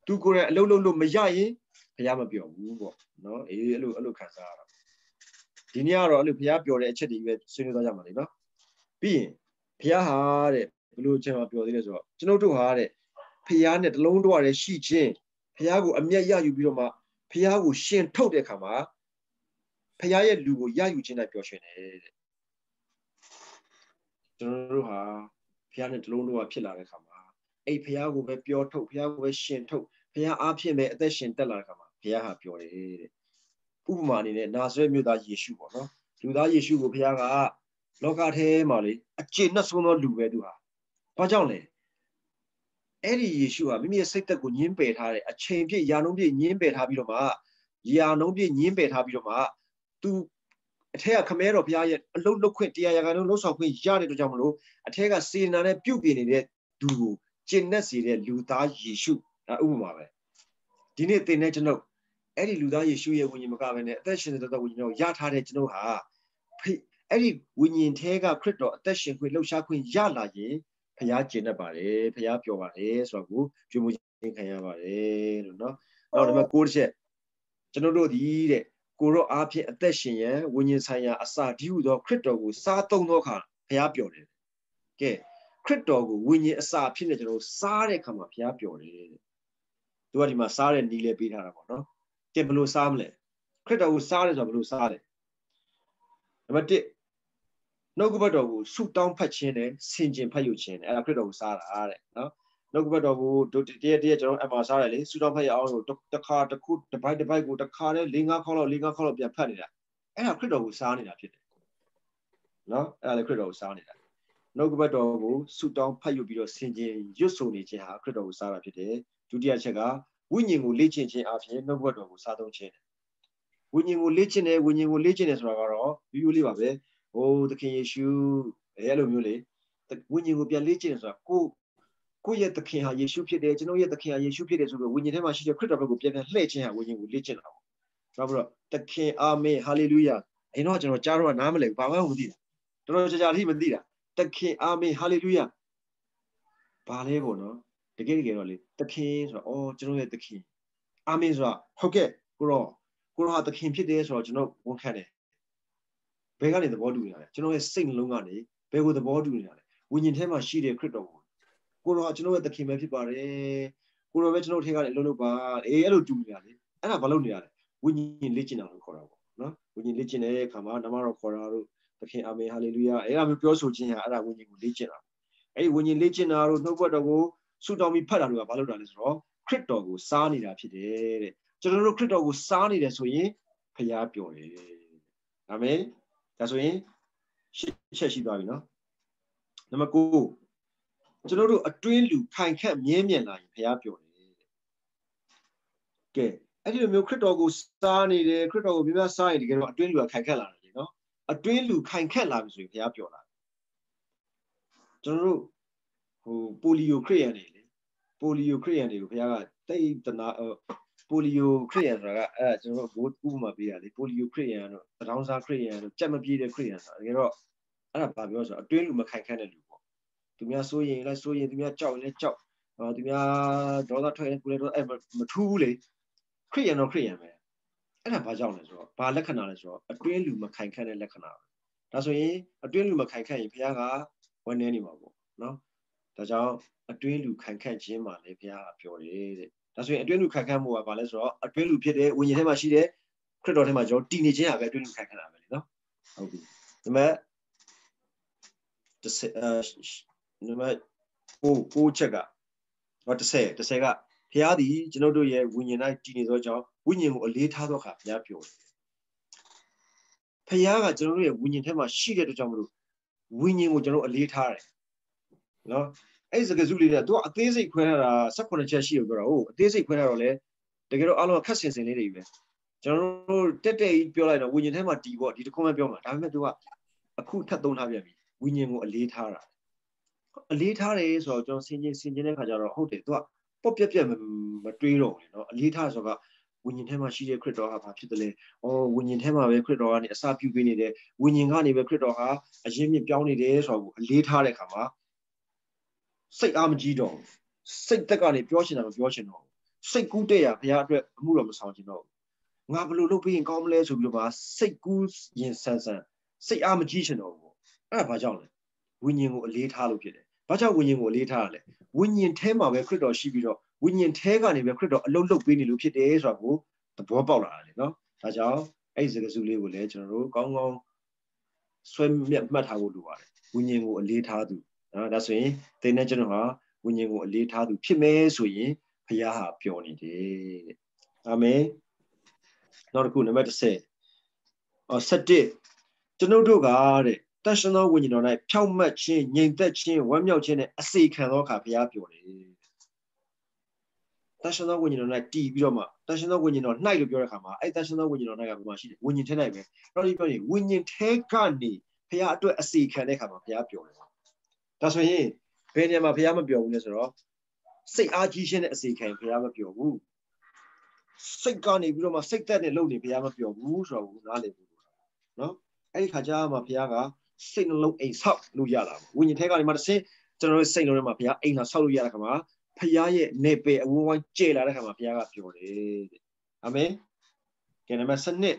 Speaker 1: သူကိုယ်တိုင်အလုပ်လုပ်လို့မရရင်ဘုရားမပြောဘူးပေါ့နော်အေးအဲ့လိုအဲ့လိုခံစားရတာဒီနေ့ကတော့အဲ့လိုဘုရားပြောတဲ့အချက်တွေပဲဆွေးနွေးသွားကြမှာလေနော်ပြီးရင်ဘုရားဟာတဲ့ဘယ်လိုအချက်မှပြောသေးလဲဆိုတော့ကျွန်တော်တို့ဟာတဲ့ဘုရားနဲ့တလုံးတဝတည်းရှိခြင်းဘုရားကိုအမျက်ရယူပြီးတော့မှဘုရားကိုရှင်ထုတ်တဲ့အခါမှာဘုရားရဲ့လူကိုရယူခြင်းနဲ့ပျော်ရွှင်တယ်တဲ့ကျွန်တော်တို့ဟာဘုရားနဲ့တလုံးတဝဖြစ်လာတဲ့အခါမှာအဲ့ဘုရားကိုပဲပျော်ထုတ်ဘုရားကိုပဲရှင်ထုတ်ဘုရားအားဖြင့်ပဲအသက်ရှင်တက်လာတဲ့အခါမှာဘုရားဟာပျော်တယ်တဲ့ဥပမာအနေနဲ့နာဇရက်မြို့သားယေရှုပေါ့နော်လူသားယေရှုကိုဘုရားကလောကထဲမှာလေအကျင့်နဲ့ဆုံးသောလူပဲသူဟာဘာကြောင့်လဲအဲ့ဒီယေရှုဟာမိမိရဲ့စိတ်သက်ကိုညှင်းပယ်ထားတယ်အချိန်ပြည့်ယာနှုံးပြည့်ညှင်းပယ်ထားပြီးတော့မှယာနှုံးပြည့်ညှင်းပယ်ထားပြီးတော့မှသူအထက်ကခမဲတော်ဘုရားရဲ့အလုတ်လုတ်ခွင့်တရားရာဂန်လုံးလှုပ်ဆောင်ခွင့်ရတဲ့အတွက်ကြောင့်မလို့အထက်ကစေနာနဲ့ပြုတ်ပြနေတဲ့သူကိုကျင့်နဲ့စေတဲ့လူသားယေရှုဥပမာပဲဒီနေ့သင်တဲ့ကျွန်ုပ်အဲ့ဒီလူသားယေရှုရဲ့ဝိညာဉ်မကဘဲနဲ့အသက်ရှင်တဲ့ဝိညာဉ်တော်ရထားတဲ့ကျွန်ုပ်ဟာအဲ့ဒီဝိညာဉ်ထဲကခရစ်တော်အသက်ရှင်ခွင့်လှုပ်ရှားခွင့်ရလာရင်ဘုရားကျင့်တတ်ပါတယ်ဘုရားပြောပါတယ်ဆိုတော့ကိုကြွေးမွေးခြင်းခံရပါတယ်လို့နော်နောက်တစ်ခုကိုတစ်ချက်ကျွန်တော်တို့ဒီတဲ့ကိုရောအားဖြင့်အသက်ရှင်ရန်ဝိညာဉ်ဆိုင်ရာအစာဒီဟုသောခရစ်တော်ကိုစားသုံးသောအခါဘုရားပြောတယ်ကဲခရစ်တော်ကိုဝိညာဉ်အစာဖြစ်နေကျွန်တော်စားတဲ့အခါမှာဘုရားပြောတယ်တဲ့သူကဒီမှာစားတဲ့နီးလဲပေးထားတာပေါ့နော်ကဲဘယ်လိုစားမလဲခရစ်တော်ကိုစားတယ်ဆိုတော့ဘယ်လိုစားလဲနံပါတ်တစ်နှုတ်ကပတ်တော်ကိုဆုတောင်းဖတ်ခြင်းနဲ့ဆင်ခြင်ဖတ်ယူခြင်းနဲ့အဲ့ဒါခရစ်တော်ကိုစားတာတဲ့နော်နှုတ်ကပတ်တော်ကိုတရက်တရက်ကျွန်တော်အမှားစားတယ်လေဆုတောင်းဖတ်ရအောင်လို့တစ်ခါတစ်ခုတစ်ပိုက်တစ်ပိုက်ကိုတစ်ခါတည်း၄၅ခေါက်လောက်၄၅ခေါက်လောက်ပြန်ဖတ်နေတာအဲ့ဒါခရစ်တော်ကိုစားနေတာဖြစ်တယ်နော်အဲ့ဒါလည်းခရစ်တော်ကိုစားနေတာနှုတ်ကပတ်တော်ကိုဆုတောင်းဖတ်ယူပြီးတော့ဆင်ခြင်ရွတ်ဆိုနေခြင်းဟာခရစ်တော်ကိုစားတာဖြစ်တယ်ဒုတိယချက်ကဝိညာဉ်ကိုလေ့ကျင့်ခြင်းအပြင်နှုတ်ကပတ်တော်ကိုစားသုံးခြင်းဝိညာဉ်ကိုလေ့ကျင့်တယ်ဝိညာဉ်ကိုလေ့ကျင့်တယ်ဆိုတာကတော့ရိုးရိုးလေးပါပဲဟိုသခင်ယေရှုအဲ့လိုမျိုးလေဝိညာဉ်ကိုပြန်လေ့ကျင့်တယ်ဆိုတာကိုကိုယ့်ရဲ့သခင်ဟာယေရှုဖြစ်တယ်ကျွန်တော်ရဲ့သခင်ဟာယေရှုဖြစ်တယ်ဆိုပြီးဝိညာဉ်ထဲမှာရှိတဲ့ခရစ်တော်ဘက်ကိုပြန်ပြန်လှည့်ခြင်းဟာဝိညာဉ်ကိုလေ့ကျင့်တာပေါ့နောက်ပြီးတော့သခင်အာမင်ဟာလေလုယာအဲ့တော့ကျွန်တော်ကြားတော့နားမလဲဘာမှမသိတာတော်တော်ကြာကြာလေးမသိတာသခင်အာမင်ဟာလေလုယာဘာလဲပေါ့နော်တကယ်တကယ်တော့လေသခင်ဆိုတော့အော်ကျွန်တော်ရဲ့သခင်အာမင်ဆိုတာဟုတ်ကဲ့ကိုရောကိုရောဟာသခင်ဖြစ်တယ်ဆိုတော့ကျွန်တော်ဝန်ခံတယ်ဘယ်ကနေသဘောတူနေတာလဲကျွန်တော်ရဲ့စိတ်နှလုံးကနေဘယ်ကိုသဘောတူနေတာလဲဝိညာဉ်ထဲမှာရှိတဲ့ခရစ်တော်ကိုကိုရောကျွန်တော်ရဲ့သခင်ပဲဖြစ်ပါတယ်ကိုရောပဲကျွန်တော်ထဲကနေလုံးလုံးပါအေးအဲ့လိုတူနေတာလေအဲ့ဒါဘာလို့နေရလဲဝိညာဉ်လေ့ကျင့်တာလို့ခေါ်တာပေါ့နော်ဝိညာဉ်လေ့ကျင့်တဲ့အခါမှာနမတော်ခေါ်တာတို့သခင်အာမင်ဟာလေလုယာအဲ့ဒါမျိုးပြောဆိုခြင်းဟာအဲ့ဒါဝိညာဉ်ကိုလေ့ကျင့်တာအဲ့ဒီဝိညာဉ်လေ့ကျင့်တာတို့နှုတ်ဘတ်တော်ကိုဆုတောင်းပြီးဖတ်တာတို့ကဘာလို့တာလဲဆိုတော့ခရစ်တော်ကိုစားနေတာဖြစ်တယ်တဲ့ကျွန်တော်တို့ခရစ်တော်ကိုစားနေတယ်ဆိုရင်ဖျားပျော်တယ်အာမင်ဒါဆိုရင်ရှစ်ချက်ရှိသွားပြီနော်နံပါတ်၉ကျွန်တော်တို့အတွင်းလူခိုင်ခန့်မြဲမြံလာရင်ဖျားပျော်တယ်ကဲအဲ့ဒီလိုမျိုးခရစ်တော်ကိုစားနေတယ်ခရစ်တော်ကိုမြဲမြံစားရင်တကယ်တော့အတွင်းလူကခိုင်ခန့်လာတယ်နော်အတွင်းလူခိုင်ခန့်လာပြီဆိုရင်ဖျားပျော်လာကျွန်တော်တို့ဟိုပိုလီယိုခရစ်ယာန်တွေလေပိုလီယိုခရစ်ယာန်တွေကိုဘုရားကတိတ်တနာပိုလီယိုခရစ်ယာန်ဆိုတာကအဲ့ကျွန်တော်တို့ဥပမာပေးရလေပိုလီယိုခရစ်ယာန်တို့တထောင်စားခရစ်ယာန်တို့ကြက်မပြေးတဲ့ခရစ်ယာန်ဆိုတာတကယ်တော့အဲ့ဒါဘာပြောဆိုအတွင်းလူမခိုင်ခန့်တဲ့လူပေါ့သူများစိုးရင်လည်းစိုးရင်သူများကြောက်ရင်လည်းကြောက်သူများဒေါသထွက်ရင်ကိုယ်လည်းတော့အဲ့မထူးဘူးလေခရစ်ယာန်တော့ခရစ်ယာန်ပဲအဲ့ဒါဘာကြောင့်လဲဆိုတော့ဘာလက္ခဏာလဲဆိုတော့အတွင်းလူမခိုင်ခန့်တဲ့လက္ခဏာပဲဒါဆိုရင်အတွင်းလူမခိုင်ခန့်ရင်ဘုရားကဝန်နေနေမှာပေါ့နော်ဒါကြောင့်အတွင်းလူခိုင်ခန့်ခြင်းမှာလေဘုရားပြောတယ်တဲ့ဒါဆိုရင်အတွင်းလူခိုင်ခန့်မှုကဘာလဲဆိုတော့အတွင်းလူဖြစ်တဲ့ဝိညာဉ်ထဲမှာရှိတဲ့ခရစ်တော်ထဲမှာကျွန်တော်တည်နေခြင်းဟာပဲအတွင်းလူခိုင်ခန့်တာပဲလေနော်ဟုတ်ပြီဒီမဲ့တစ်အဲဒီမဲ့ကိုကိုချက်ကဟောတစ်ဆယ်တစ်ဆယ်ကဘုရားသည်ကျွန်တော်တို့ရဲ့ဝိညာဉ်၌တည်နေသောကြောင့်ဝိညာဉ်ကိုအလေးထားသောအခါဘုရားပြောတယ်ဘုရားကကျွန်တော်တို့ရဲ့ဝိညာဉ်ထဲမှာရှိတဲ့အတွက်ကြောင့်မလို့ဝိညာဉ်ကိုကျွန်တော်အလေးထားတယ်နော်အဲ့စကားစုလေးကသူကအသေးစိတ်ခွဲထားတာ၁၈ချက်ရှိလို့ပြောတာဟုတ်အသေးစိတ်ခွဲထားတော့လေတကယ်တော့အလုံးခက်စင်စင်လေးတွေပဲကျွန်တော်တို့တက်တက်ကြီးပြောလိုက်တော့ဝိညာဉ်ထဲမှာတီပေါ့ဒီတစ်ခုမှပြောမှာဒါပေမဲ့သူကအခုထပ်သုံးထားပြန်ပြီဝိညာဉ်ကိုအလေးထားတာအလေးထားတယ်ဆိုတော့ကျွန်တော်ဆင်ခြင်ဆင်ခြင်တဲ့ခါကျတော့ဟုတ်တယ်သူကပေါ့ပြက်ပြက်မတွေးတော့ဘူးနော်အလေးထားဆိုတော့ဝိညာဉ်ထဲမှာရှိတဲ့ခရစ်တော်ဟာဘာဖြစ်တယ်လဲ။အော်ဝိညာဉ်ထဲမှာပဲခရစ်တော်ကနေအစာပြုပေးနေတယ်။ဝိညာဉ်ကနေပဲခရစ်တော်ဟာအရင်မြင့်ပြောင်းနေတယ်ဆိုတော့အလေးထားတဲ့ခါမှာစိတ်အားမကြီးတော့စိတ်သက်ကနေပြောချင်တာမပြောချင်တော့စိတ်ကူးတဲ့ရဘုရားအတွက်အမှုတော်မဆောင်ချင်တော့ငါဘလို့လုပ်ပြီးရင်ကောင်းမလဲဆိုပြီးတော့ပါစိတ်ကူးရင်ဆန်းဆန်းစိတ်အားမကြီးချင်တော့ဘူးအဲ့ဒါဘာကြောင့်လဲဝိညာဉ်ကိုအလေးထားလို့ဖြစ်တယ်ဘာကြောင့်ဝိညာဉ်ကိုအလေးထားရလဲဝိညာဉ်ထဲမှာပဲခရစ်တော်ရှိပြီးတော့ဝိညာဉ်ထဲကနေပဲခရစ်တော်အလုံးလုံးပေးနေလို့ဖြစ်တယ်ဆိုတာကိုသဘောပေါက်လာတယ်နော်ဒါကြောင့်အဲ့ဒီစကားစုလေးကိုလည်းကျွန်တော်တို့ကောင်းကောင်းဆွဲမြတ်မှတ်ထားဖို့လိုပါတယ်ဝိညာဉ်ကိုအလေးထားသူနော်ဒါဆိုရင်သင်နဲ့ကျွန်တော်ဟာဝိညာဉ်ကိုအလေးထားသူဖြစ်မယ်ဆိုရင်ဘုရားဟာပျော်နေတယ်တဲ့အာမင်နောက်တစ်ခုနံပါတ်tenအော်sevenကျွန်ုပ်တို့ကတဲ့တန်ရှင်သောဝိညာဉ်တော်၌ဖြောင့်မတ်ခြင်းငြိမ်သက်ခြင်းဝမ်းမြောက်ခြင်းနဲ့အစေခံသောအခါဘုရားပျော်တယ်တန်ရှင်သောဝိညာဉ်တော်၌တည်ပြီးတော့မှတန်ရှင်သောဝိညာဉ်တော်၌လို့ပြောတဲ့အခါမှာအဲ့တန်ရှင်သောဝိညာဉ်တော်၌ကဘယ်မှာရှိတယ်ဝိညာဉ်ထဲ၌ပဲတော့ဒီပြောရင်ဝိညာဉ်ထဲကနေဘုရားအတွက်အစေခံတဲ့အခါမှာဘုရားပျော်တယ်ဒါဆိုရင်ဘယ်နေရာမှာဘုရားမပျော်ဘူးလဲဆိုတော့စိတ်အားကြီးခြင်းနဲ့အစေခံဘုရားမပျော်ဘူးစိတ်ကနေပြီးတော့မှစိတ်သက်နဲ့လုပ်နေဘုရားမပျော်ဘူးဆိုတော့နားလည်ဘူးနော်အဲ့ဒီခါကျမှဘုရားကစိတ်နှလုံးအိမ်ဆောက်လို့ရတာဝိညာဉ်ထဲကနေမှတစ်ဆင့်ကျွန်တော်တို့စိတ်လုံးထဲမှာဘုရားအိမ်လာဆောက်လို့ရတဲ့ခါမှာဘုရားရဲ့နေပယ်အဝန်းဝိုင်းကျဲလာတဲ့ခါမှာဘုရားကပျော်တယ်တဲ့အာမင်ကဲနံပါတ်twelve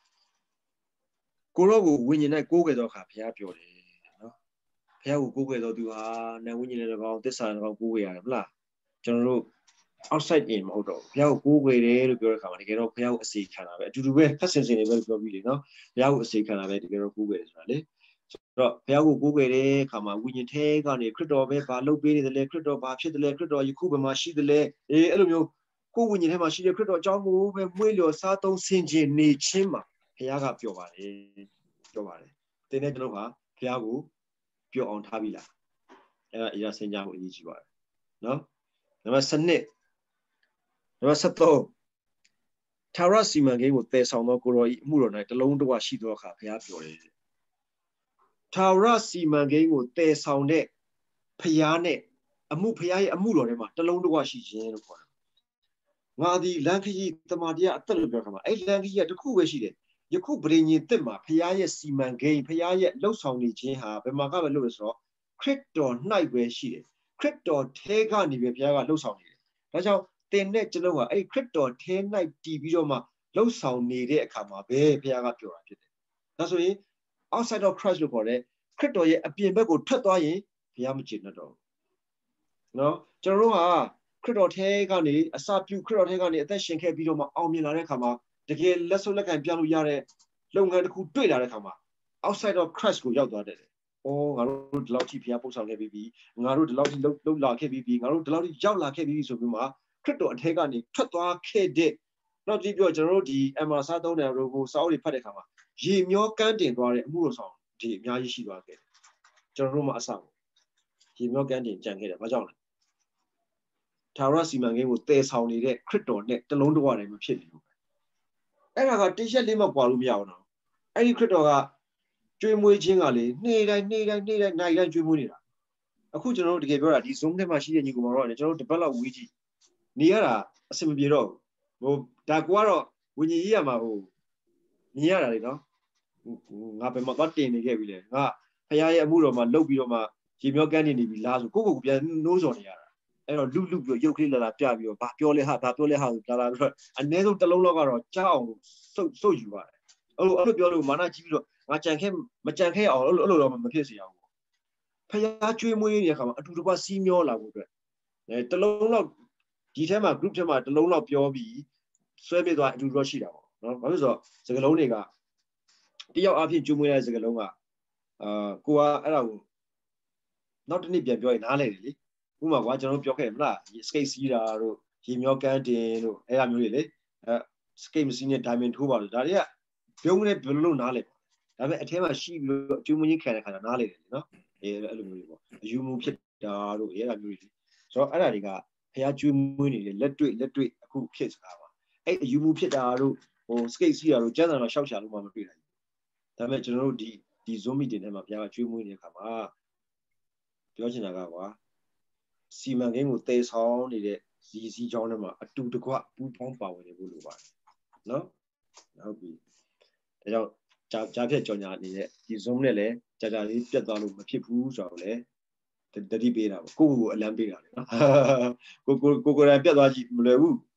Speaker 1: ကိုရောကိုဝိညာဉ်နဲ့ကိုးကွယ်သောအခါဘုရားပျော်တယ်နော်ဘုရားကိုကိုးကွယ်တော်သူဟာနာဝိညာဉ်နဲ့၎င်းသစ္စာနဲ့၎င်းကိုးကွယ်ရတယ်မလားကျွန်တော်တို့ outside in မဟုတ်တော့ဘုရားကိုကိုးကွယ်တယ်လို့ပြောတဲ့အခါမှာတကယ်တော့ဘုရားကိုအစီခံတာပဲအတူတူပဲဖက်စင်စင်တွေပဲပြောပြီးလေနော်ဘုရားကိုအစီခံတာပဲတကယ်တော့ကိုးကွယ်တယ်ဆိုတာလေဆိုတော့ဘုရားကိုကိုးကွယ်တဲ့အခါမှာဝိညာဉ်ထဲကနေခရစ်တော်ပဲဘာလုပ်ပေးနေတယ်လဲခရစ်တော်ဘာဖြစ်တယ်လဲခရစ်တော်ယခုဘယ်မှာရှိတယ်လဲအေးအဲ့လိုမျိုးကိုယ်ဝိညာဉ်ထဲမှာရှိတဲ့ခရစ်တော်အကြောင်းကိုပဲမွေးလျော်စားသုံးဆင်ခြင်နေခြင်းမှာဘုရားကပျော်ပါတယ်ပျော်ပါတယ်သင်တဲ့ကျွန်တော်ဟာဘုရားကိုပျော်အောင်ထားပြီလားအဲ့ဒါအရာစင်ကြဖို့အရေးကြီးပါတယ်နော်နံပါတ်twelveနံပါတ်thirteenထာဝရစီမံကိန်းကိုတည်ဆောင်သောကိုရောဤအမှုတော်၌တလုံးတဝရှိသောအခါဘုရားပျော်တယ်ထာဝရစီမံကိန်းကိုတည်ဆောင်တဲ့ဘုရားနဲ့အမှုဘုရားရဲ့အမှုတော်ထဲမှာတလုံးတဝရှိခြင်းလို့ခေါ်တယ်ငါဒီလန်ခရီးတမန်တရားအသက်လို့ပြောခါမှာအဲ့လန်ခရီးကတစ်ခုပဲရှိတယ်ယခုပရိညင်တစ်မှာဘုရားရဲ့စီမံကိန်းဘုရားရဲ့လှုပ်ဆောင်နေခြင်းဟာဘယ်မှာကပဲလို့လဲဆိုတော့ခရစ်တော်၌ပဲရှိတယ်ခရစ်တော်ထဲကနေပဲဘုရားကလှုပ်ဆောင်နေတယ်ဒါကြောင့်တင်တဲ့ကျွန်တော်ကအဲ့ခရစ်တော်ထဲ၌တည်ပြီးတော့မှလှုပ်ဆောင်နေတဲ့အခါမှာပဲဘုရားကပြောတာဖြစ်တယ်ဒါဆိုရင် outside of Christ လို့ခေါ်တဲ့ခရစ်တော်ရဲ့အပြင်ဘက်ကိုထွက်သွားရင်ဘုရားမကျေနပ်တော့ဘူးနော်ကျွန်တော်တို့ဟာခရစ်တော်ထဲကနေအစာပြုခရစ်တော်ထဲကနေအသက်ရှင်ခဲ့ပြီးတော့မှအောင်မြင်လာတဲ့အခါမှာတကယ်လက်ဆုပ်လက်ကင်ပြလို့ရတဲ့လုပ်ငန်းတစ်ခုတွေ့လာတဲ့အခါမှာ outside of Christ ကိုရောက်သွားတယ်။အော်ငါတို့ဒီလောက်ထိဘုရားပို့ဆောင်ခဲ့ပြီးပြီ။ငါတို့ဒီလောက်ထိလှုပ်လှုပ်လာခဲ့ပြီးပြီ။ငါတို့ဒီလောက်ထိရောက်လာခဲ့ပြီးပြီဆိုပြီးမှခရစ်တော်အထက်ကနေထွက်သွားခဲ့တဲ့နောက်ပြီးပြောကျွန်တော်တို့ဒီ အမ်အာစားသုံးတယ်လို့ကိုစာအုပ်တွေဖတ်တဲ့အခါမှာရေမျောကန်းတင်သွားတဲ့အမှုတော်ဆောင်ဒီအများကြီးရှိသွားခဲ့တယ်။ကျွန်တော်တို့မှအဆောက်ရေမျောကန်းတင်ကြံခဲ့တယ်။ဘာကြောင့်လဲ။ထာဝရစီမံကိန်းကိုတည်ဆောင်နေတဲ့ခရစ်တော်နဲ့တလုံးတဝတည်းမဖြစ်ဘူး။အဲ့ဒါကတရက်လေးမှပွားလို့မရအောင်နော်။အဲ့ဒီခရစ်တော်ကကျွေးမွေးခြင်းကလေနေ့တိုင်းနေ့တိုင်းနေ့တိုင်းနိုင်တိုင်းကျွေးမွေးနေတာအခုကျွန်တော်တို့တကယ်ပြောတာဒီ Zoom ထဲမှာရှိတဲ့ညီကောင်မတော်ကလည်းကျွန်တော်တို့တပတ်လောက်ဝေးကြည့်နေရတာအဆင်မပြေတော့ဟိုဒါကွာတော့ဝิญဉ်ကြီးရမှာဟိုမြင်ရတာလေနော်ငါဘယ်မှာသွားတင်နေခဲ့ပြီလဲငါဖရားရဲ့အမှုတော်မှာလှုပ်ပြီးတော့မှရေမျောကန်းနေနေပြီလားဆိုကိုကိုကိုပြန်နိုးစော်နေရတာအဲ့တော့လူလူပြီးရုပ်ကလေးလာလာပြပြီးတော့ဘာပြောလဲဟာဘာပြောလဲဟာလာလာပြီးတော့အနည်းဆုံးတစ်လုံးလောက်ကတော့ကြောက်အောင်စုပ်စုပ်ယူပါတယ်အဲ့လိုအဲ့လိုပြောလို့မာနကြီးပြီးတော့ငါကြံခဲ့မကြံခဲ့အောင်အဲ့လိုအဲ့လိုတော့မဖြစ်စေအောင်ဖရားကျွေးမွေးနေတဲ့အခါမှာအတူတကွစီးမျောလာဖို့အတွက်အဲတလုံးလောက်ဒီထဲမှာ group ထဲမှာတလုံးလောက်ပြောပြီးဆွဲပြသွားအတူတူရှိတာပေါ့နော်ဘာလို့ဆိုတော့စကလုံးတွေကတယောက်အဖြစ်ကျွေးမွေးတဲ့စကလုံးကအာကိုကအဲ့ဒါကိုနောက်တစ်နေ့ပြန်ပြောရင်နားလဲတယ်လေဥပမာကွာကျွန်တော်ပြောခဲ့မလား skate စီးတာတို့ရေမျောကန်းတင်တို့အဲ့ဒါမျိုးတွေလေအဲ skate မစီးနဲ့ diamond ထိုးပါလို့ဒါတွေကပြုံးနေဘယ်လိုလုပ်နားလဲဒါပေမဲ့အထဲမှာရှိပြီးတော့အကျိုးမကြီးခံတဲ့ခါကျနားလေတယ်နော်အဲအဲ့လိုမျိုးတွေပေါ့အယူမှုဖြစ်တာတို့အဲ့ဒါမျိုးတွေဆိုတော့အဲ့ဒါတွေကဖျားကျွေးမွေးနေတဲ့လက်တွေ့လက်တွေ့အခုဖြစ်စကားပါအဲ့အယူမှုဖြစ်တာတို့ဟို skate စီးတာတို့ကျန်းစာတော့ရှောက်ချလို့မှမတွေ့နိုင်ဘူးဒါပေမဲ့ကျွန်တော်တို့ဒီဒီ Zoom meeting ထဲမှာဖျားကကျွေးမွေးနေတဲ့ခါမှာပြောချင်တာကကွာစီမံကိန်းကိုတည်ဆောင်နေတဲ့စီစီချောင်းထဲမှာအတူတကွပူးပေါင်းပါဝင်နေဖို့လိုပါတယ်နော်ဟုတ်ပြီဒါကြောင့်ကြားဖြတ်ကြော်ညာနေတဲ့ဒီ Zoom နဲ့လည်းကြာကြာလေးပြတ်သွားလို့မဖြစ်ဘူးဆိုတော့လေတတိပေးတာပေါ့ကိုကိုကိုအလံပေးတာလေနော်ကိုကိုကိုကိုယ်တိုင်ပြတ်သွားကြည့်မလွယ်ဘူး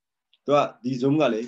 Speaker 1: 또 디좀가래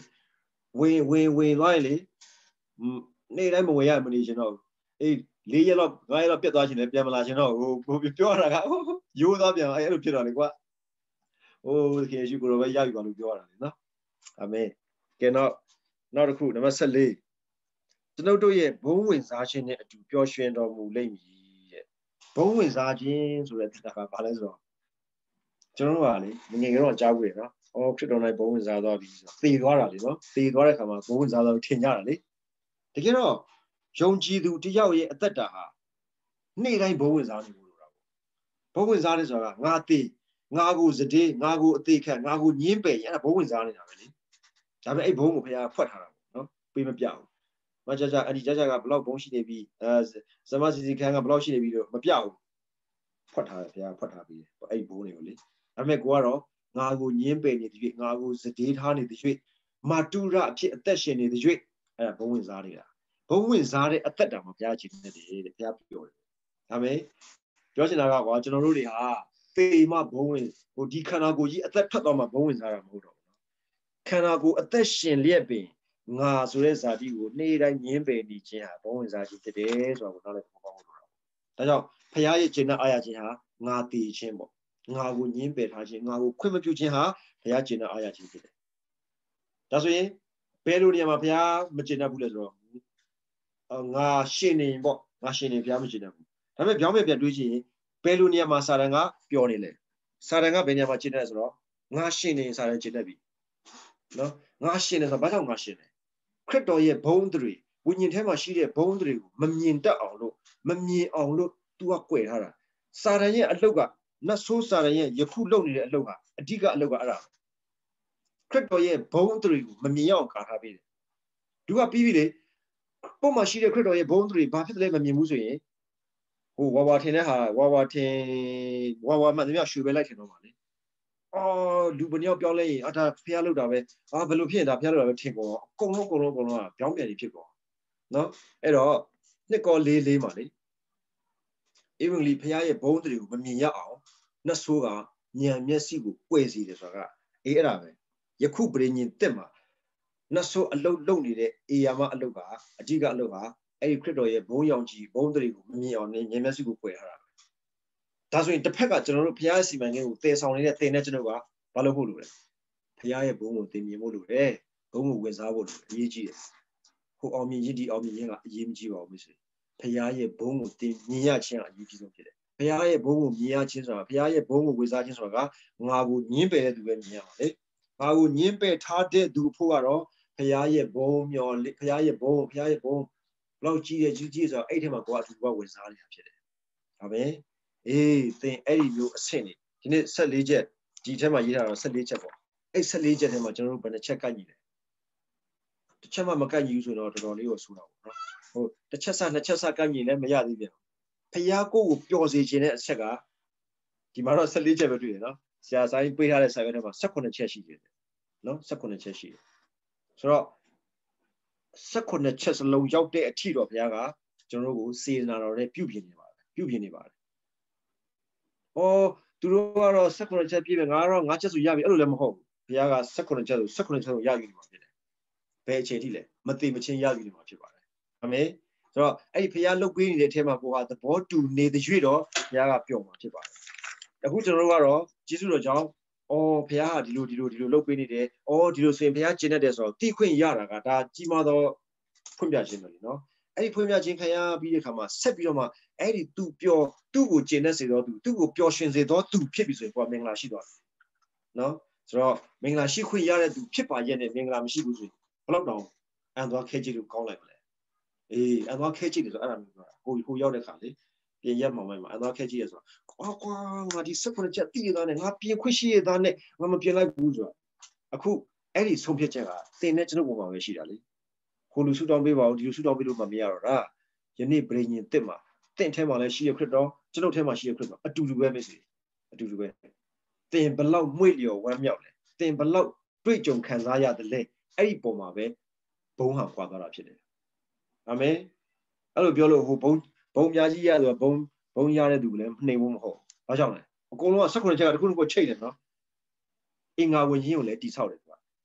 Speaker 1: 왜왜왜来လေ နေ့တိုင်းမဝင်ရမနေရှင်တော့အေးလေးရက်လောက်ငါးရက်လောက်ပြတ်သွားရှင်လည်းပြန်မလာရှင်တော့ဟိုပြောတာကရိုးသားပြန်အဲ့လိုဖြစ်တော့လေကွာဟိုခေရှုကိုတော့ပဲရပြီပါလို့ပြောရတာလေနော်အာမင်ကဲတော့နောက်တစ်ခုနံပါတ်14ကျွန်ုပ်တို့ရဲ့ဘုံဝင်စားခြင်းနဲ့အတူပျော်ရွှင်တော်မူလိမ့်မည်တဲ့ဘုံဝင်စားခြင်းဆိုတဲ့တရားကဘာလဲဆိုတော့ကျွန်တော်တို့ကလေငငယ်ကတော့ကြားဘူးရနော်ဟောဖြစ်တော်နိုင်ဘုံဝင်စားသွားပြီဆိုတော့သေသွားတာလေနော်သေသွားတဲ့ခါမှာဘုံဝင်စားသွားထင်ကြတာလေတကယ်တော့ယုံကြည်သူတယောက်ရဲ့အသက်တာဟာနေ့တိုင်းဘုံဝင်စားနေလို့တာဘုံဝင်စားနေဆိုတာကငါသေငါကိုစတဲ့ငါကိုအသေးခတ်ငါကိုညင်းပယ်အဲ့ဒါဘုံဝင်စားနေတာပဲလေဒါပေမဲ့အဲ့ဘုံကိုဘုရားဖွက်ထားတာပေါ့နော်ပေးမပြဘူးမကြကြအဲ့ဒီကြကြကဘလောက်ဘုံရှိနေပြီအဲဇမစီစီခန်းကဘလောက်ရှိနေပြီတော့မပြဘူးဖွက်ထားတယ်ဘုရားဖွက်ထားပြီးအဲ့ဘုံတွေကိုလေဒါပေမဲ့ကိုကတော့ငါကိုညင်းပယ်နေတဲ့ရွေ့ငါကိုစတဲ့ထားနေတဲ့ရွေ့မာတုရအဖြစ်အသက်ရှင်နေတဲ့ရွေ့အဲ့ဒါဘုံဝင်စားနေတာဘုံဝင်စားတဲ့အသက်တာမှာဘုရားချီနေတယ်တဲ့ဘုရားပြောတယ်ဒါပေမဲ့ပြောချင်တာကကွာကျွန်တော်တို့တွေဟာသေမှဘုံဝင်ဟိုဒီခန္ဓာကိုယ်ကြီးအသက်ထွက်သွားမှဘုံဝင်စားတာမဟုတ်တော့ဘူးခန္ဓာကိုယ်အသက်ရှင်လျက်ပင်ငါဆိုတဲ့ဇာတိကိုနေ့တိုင်းညင်းပယ်နေခြင်းဟာဘုံဝင်စားခြင်းဖြစ်တယ်ဆိုတာကိုနားလည်ဖို့ကောင်းလို့တော့ဒါကြောင့်ဘုရားရဲ့ကျင့်တဲ့အာရခြင်းဟာငါတည်ခြင်းပေါ့ငါကိုညင်းပယ်ထားခြင်းငါကိုခွင့်မပြုခြင်းဟာဘုရားကျင့်တဲ့အာရခြင်းဖြစ်တယ်ဒါဆိုရင်ဘယ်လိုနေရာမှာဘုရားမကျင့်တတ်ဘူးလဲဆိုတော့ငါရှင်နေပေါ့ငါရှင်နေဘုရားမကျင့်တတ်ဘူးဒါပေမဲ့ပြောင်းပြပြန်တွေးကြည့်ရင်ဘယ်လိုနေရာမှာစာတန်ကပျော်နေလဲစာတန်ကဘယ်နေရာမှာကျင့်တတ်ဆိုတော့ငါရှင်နေစာတန်ကျင့်တတ်ပြီနော်ငါရှင်နေဆိုဘာကြောင့်ငါရှင်နေခရစ်တော်ရဲ့ဘုန်းတွေဝိညာဉ်ထဲမှာရှိတဲ့ဘုန်းတွေကိုမမြင်တတ်အောင်လို့မမြင်အောင်လို့ तू ကကွယ်ထားတာစာတန်ရဲ့အလုတ်ကနတ်ဆိုးစာတန်ရဲ့ယခုလုပ်နေတဲ့အလုတ်ဟာအဓိကအလုတ်ကအဲ့ဒါခရစ်တော်ရဲ့ဘုန်းတွေကိုမမြင်အောင်ကာထားပေးတယ်သူကပြီးပြီလေပုံမှာရှိတဲ့ခရစ်တော်ရဲ့ဘုန်းတွေဘာဖြစ်လဲမမြင်ဘူးဆိုရင်ဟိုဝါဝါထင်တဲ့ဟာဝါဝါထင်ဝါဝါမှန်သမျှရွှေပဲလိုက်ထင်တော့ပါလေအော်လူဘယ်နှယောက်ပြောင်းလဲရင်အတာဖျားလောက်တာပဲအာဘယ်လိုဖြစ်ရင်ဒါဖျားလောက်တာပဲထင်ကုန်အကုန်လုံးအကုန်လုံးအကုန်လုံးကပြောင်းပြန်ပြီးဖြစ်ကုန်နော်အဲ့တော့နှစ်ကောလေးလေးမှာလေအေဝံဂေလိဖျားရဲ့ဘုန်းတွေကိုမမြင်ရအောင်နတ်ဆိုးကဉာဏ်မျက်စိကိုကွဲစီတယ်ဆိုတာကအေးအဲ့ဒါပဲယခုပရိညင်တက်မှာနတ်ဆိုးအလုတ်လုံနေတဲ့အေယာမအလုတ်ကအဓိကအလုတ်ဟာအဲ့ဒီခရစ်တော်ရဲ့ဘုန်းရောင်ကြီးဘုန်းတွေကိုမမြင်အောင်ဉာဏ်မျက်စိကိုကွဲထားတာဒါဆိုရင်တစ်ဖက်ကကျွန်တော်တို့ဘုရားစီမံကိန်းကိုတည်ဆောင်နေတဲ့တင်တဲ့ကျွန်တော်ကဘာလို့ဖို့လို့လဲဘုရားရဲ့ဘုန်းကိုသင်မြင်ဖို့လို့တယ်ဘုန်းကိုဝင်စားဖို့လို့အရေးကြီးတယ်ဟိုအောင်မြင်ခြင်းဒီအောင်မြင်ခြင်းကအရေးမကြီးပါဘူးဆိုဘုရားရဲ့ဘုန်းကိုသင်မြင်ရခြင်းအရေးကြီးဆုံးဖြစ်တယ်ဘုရားရဲ့ဘုန်းကိုမြင်ရခြင်းဆိုတာဘုရားရဲ့ဘုန်းကိုဝင်စားခြင်းဆိုတာကငါကိုညှင်းပယ်တဲ့သူပဲမြင်ရပါလေငါကိုညှင်းပယ်ထားတဲ့သူဖို့ကတော့ဘုရားရဲ့ဘုန်းမျော်ဘုရားရဲ့ဘုန်းဘုရားရဲ့ဘုန်းဘလောက်ကြီးတဲ့ကြီးကြီးဆိုတော့အဲ့ထဲမှာကိုယ်အတူကဝင်စားနေတာဖြစ်တယ်ဒါပဲအေးသင်အဲ့ဒီမျိုးအဆင့်နေဒီနေ့ဆက်လေးချက်ဒီထဲမှာရေးထားတော့ဆက်လေးချက်ပေါ့အဲ့ဆက်လေးချက်ထဲမှာကျွန်တော်တို့ဘယ်နှချက်ကတ်ညီလဲတစ်ချက်မှမကတ်ညီဘူးဆိုတော့တော်တော်လေးကိုဆူတာပေါ့နော်ဟိုတစ်ချက်စနှစ်ချက်စကတ်ညီလည်းမရသေးပြန်ဖျားကိုကိုပျော်စေခြင်းတဲ့အချက်ကဒီမှာတော့ဆက်လေးချက်ပဲတွေ့ရနော်ဆရာဆိုင်ပေးထားတဲ့စာရွက်ထဲမှာ၁၈ချက်ရှိတယ်နော်၁၈ချက်ရှိတယ်ဆိုတော့၁၈ချက်စလုံးရောက်တဲ့အထိတော့ဘုရားကကျွန်တော်တို့ကိုစေတနာတော်နဲ့ပြုပြင်နေပါတယ်ပြုပြင်နေပါတယ်ဩသူတို့ကတော့၁၈ချက်ပြည့်ပဲငါတော့ငါးချက်ဆိုရပြီအဲ့လိုလည်းမဟုတ်ဘူးဘုရားက၁၈ချက်ဆို၁၈ချက်ဆိုရယူနေမှာဖြစ်တယ်ဘယ်အချိန်ထိလဲမသိမချင်းရယူနေမှာဖြစ်ပါတယ်အာမင်ဆိုတော့အဲ့ဒီဘုရားလုပ်ပေးနေတဲ့အထဲမှာကိုဟာသဘောတူနေတဲ့ရွေ့တော့ဘုရားကပျော်မှာဖြစ်ပါတယ်အခုကျွန်တော်တို့ကတော့ကျေးဇူးတော်ကြောင့်အော်ဘုရားကဒီလိုဒီလိုဒီလိုလုပ်ပေးနေတယ်အော်ဒီလိုဆိုရင်ဘုရားကျင့်တတ်တယ်ဆိုတော့တိခွင့်ရတာကဒါကြီးမားသောဖွင့်ပြခြင်းပဲလေနော်အဲ့ဒီဖွင့်ပြခြင်းခံရပြီးတဲ့အခါမှာဆက်ပြီးတော့မှအဲ့ဒီသူပျော်သူ့ကိုကျင့်တတ်စေတော့သူသူ့ကိုပျော်ရွှင်စေတော့သူဖြစ်ပြီဆိုရင်ကိုယ်ကမင်္ဂလာရှိသွားတယ်နော်ဆိုတော့မင်္ဂလာရှိခွင့်ရတဲ့သူဖြစ်ပါရဲ့နဲ့မင်္ဂလာမရှိဘူးဆိုရင်ဘယ်တော့တောင်အန်သွားခဲကြည့်လို့ကောင်းလိုက်မလဲအေးအန်သွားခဲကြည့်တယ်ဆိုအဲ့ဒါမျိုးပြောတာဟိုဟိုရောက်တဲ့ခါလေပြင်ရက်မှောင်မှမှာအန်သွားခဲကြည့်ရဆိုကွာကွာငါဒီ၁၈ချက်တည်ရတာနဲ့ငါပြင်ခွင့်ရှိရတာနဲ့ငါမပြင်လိုက်ဘူးဆိုတော့အခုအဲ့ဒီဆုံးဖြတ်ချက်ကသင်နဲ့ကျွန်တော်ပုံမှာပဲရှိတာလေဟိုလူဆူတောင်းပေးပါဦးဒီလူဆူတောင်းပေးလို့မမရတော့တာယနေ့ဗြိဉ္ဉ်တစ်မှာတင့်ထဲမှာလည်းရှိရခရစ်တော်ကျွန်တော်ထဲမှာရှိရခရစ်တော်အတူတူပဲမိတ်ဆွေအတူတူပဲသင်ဘလောက်မွေ့လျော်ဝမ်းမြောက်လဲသင်ဘလောက်တွေ့ကြုံခံစားရတယ်လဲအဲ့ဒီပုံမှာပဲဘုံဟာခွာသွားတာဖြစ်တယ်အာမင်အဲ့လိုပြောလို့ဟိုဘုံဘုံများကြီးရဆိုတော့ဘုံဘုံရတဲ့သူလည်းနှိမ်ဖို့မဟုတ်ဘာကြောင့်လဲအကုန်လုံးက၁၈ချက်ကတခုတခုချိတ်တယ်နော်အင်္ဂါဝင်ခြင်းကိုလည်းတိဆောက်တယ်သူက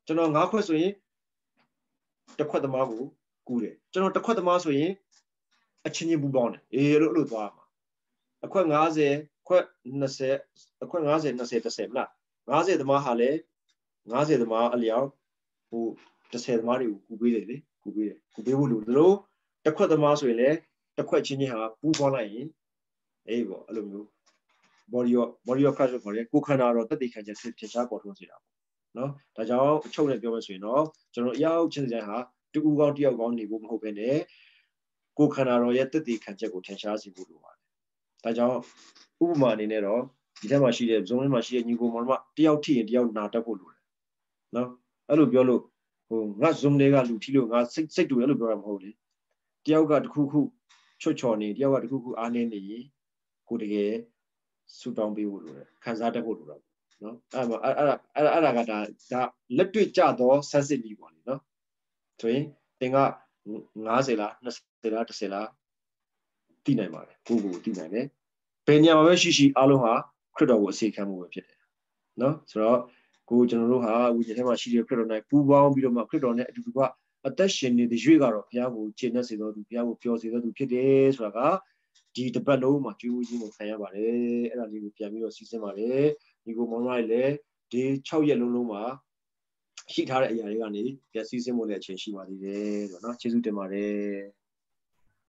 Speaker 1: ကျွန်တော်ငါးခွက်ဆိုရင်တစ်ခွက်သမားကိုကူးတယ်ကျွန်တော်တစ်ခွက်သမားဆိုရင်အချင်းချင်းပူပေါင်းတယ်အေးလို့အဲ့လိုသွားမှာအခွက်၅၀ခွက်၂၀အခွက်၅၀ ၂၀ ၁၀မလား၅၀သမားဟာလည်း၅၀သမားအလျောက်ဟို၁၀သမားတွေကိုကူပေးတယ်လေကူပေးတယ်ကူပေးဖို့လို့တို့တစ်ခွက်သမားဆိုရင်လည်းတစ်ခွက်ချင်းချင်းဟာပူပေါင်းလိုက်ရင်အေးပေါ့အဲ့လိုမျိုး body of body of crash ကိုခေါ်တယ်ကိုခန္ဓာတော့တက်တည်ခံချက်ဖြစ်ဖြစ်ရှားပေါ်ထွန်းစေတာပေါ့နော်ဒါကြောင့်အချုပ်နဲ့ပြောမယ်ဆိုရင်တော့ကျွန်တော်အရောက်ချင်းစံဟာတူဦးကောင်းတယောက်ကောင်းနေဖို့မဟုတ်ဘဲနဲ့ကိုခန္ဓာတော်ရဲ့တက်တည်ခံချက်ကိုထင်ရှားစေဖို့လိုပါတယ်ဒါကြောင့်ဥပမာအနေနဲ့တော့ဒီထက်မှရှိတဲ့ဇုံထဲမှာရှိတဲ့ညီကိုမောင်မတယောက်ထိရင်တယောက်နာတတ်ဖို့လိုတယ်နော်အဲ့လိုပြောလို့ဟိုငါဇုံတွေကလူထိလို့ငါစိတ်စိတ်တူအဲ့လိုပြောတာမဟုတ်လေတယောက်ကတခုခုချွတ်ချော်နေတယောက်ကတခုခုအားနေနေကိုတကယ်ဆူတောင်းပေးဖို့လိုတယ်ခံစားတတ်ဖို့လိုတော့နော်အဲ့မှာအဲ့အဲ့အဲ့အဲ့ဒါကဒါဒါလက်တွေ့ကြတော့ဆန်းစစ်ပြီးပေါ့လေနော်ဆိုရင်သင်က၅၀လား၂၀လား၁၀လားသိနိုင်ပါတယ်ကိုကိုသိနိုင်တယ်ဘယ်နေရာမှာပဲရှိရှိအားလုံးဟာခရစ်တော်ကိုအစေခံမှုပဲဖြစ်တယ်နော်ဆိုတော့ကိုကျွန်တော်တို့ဟာဝိညာဉ်ထဲမှာရှိတဲ့ခရစ်တော်နဲ့ပူးပေါင်းပြီးတော့မှခရစ်တော်နဲ့အတူတူကအသက်ရှင်နေတဲ့ရွေ့ကတော့ဘုရားကိုကျင့်တတ်စေတော်သူဘုရားကိုပျော်စေတော်သူဖြစ်တယ်ဆိုတာကဒီတပတ်လုံးမှာကြွေးဝခြင်းကိုခံရပါတယ်အဲ့ဒါလေးကိုပြန်ပြီးတော့စီစဉ်ပါတယ်ဒီကိုမောင်မလေးလည်းဒီ၆ရက်လုံးလုံးမှာရှိထားတဲ့အရာတွေကနေပြန်စီစဉ်ဖို့လည်းအချိန်ရှိပါသေးတယ်ပေါ့နော်ကျေးဇူးတင်ပါတယ်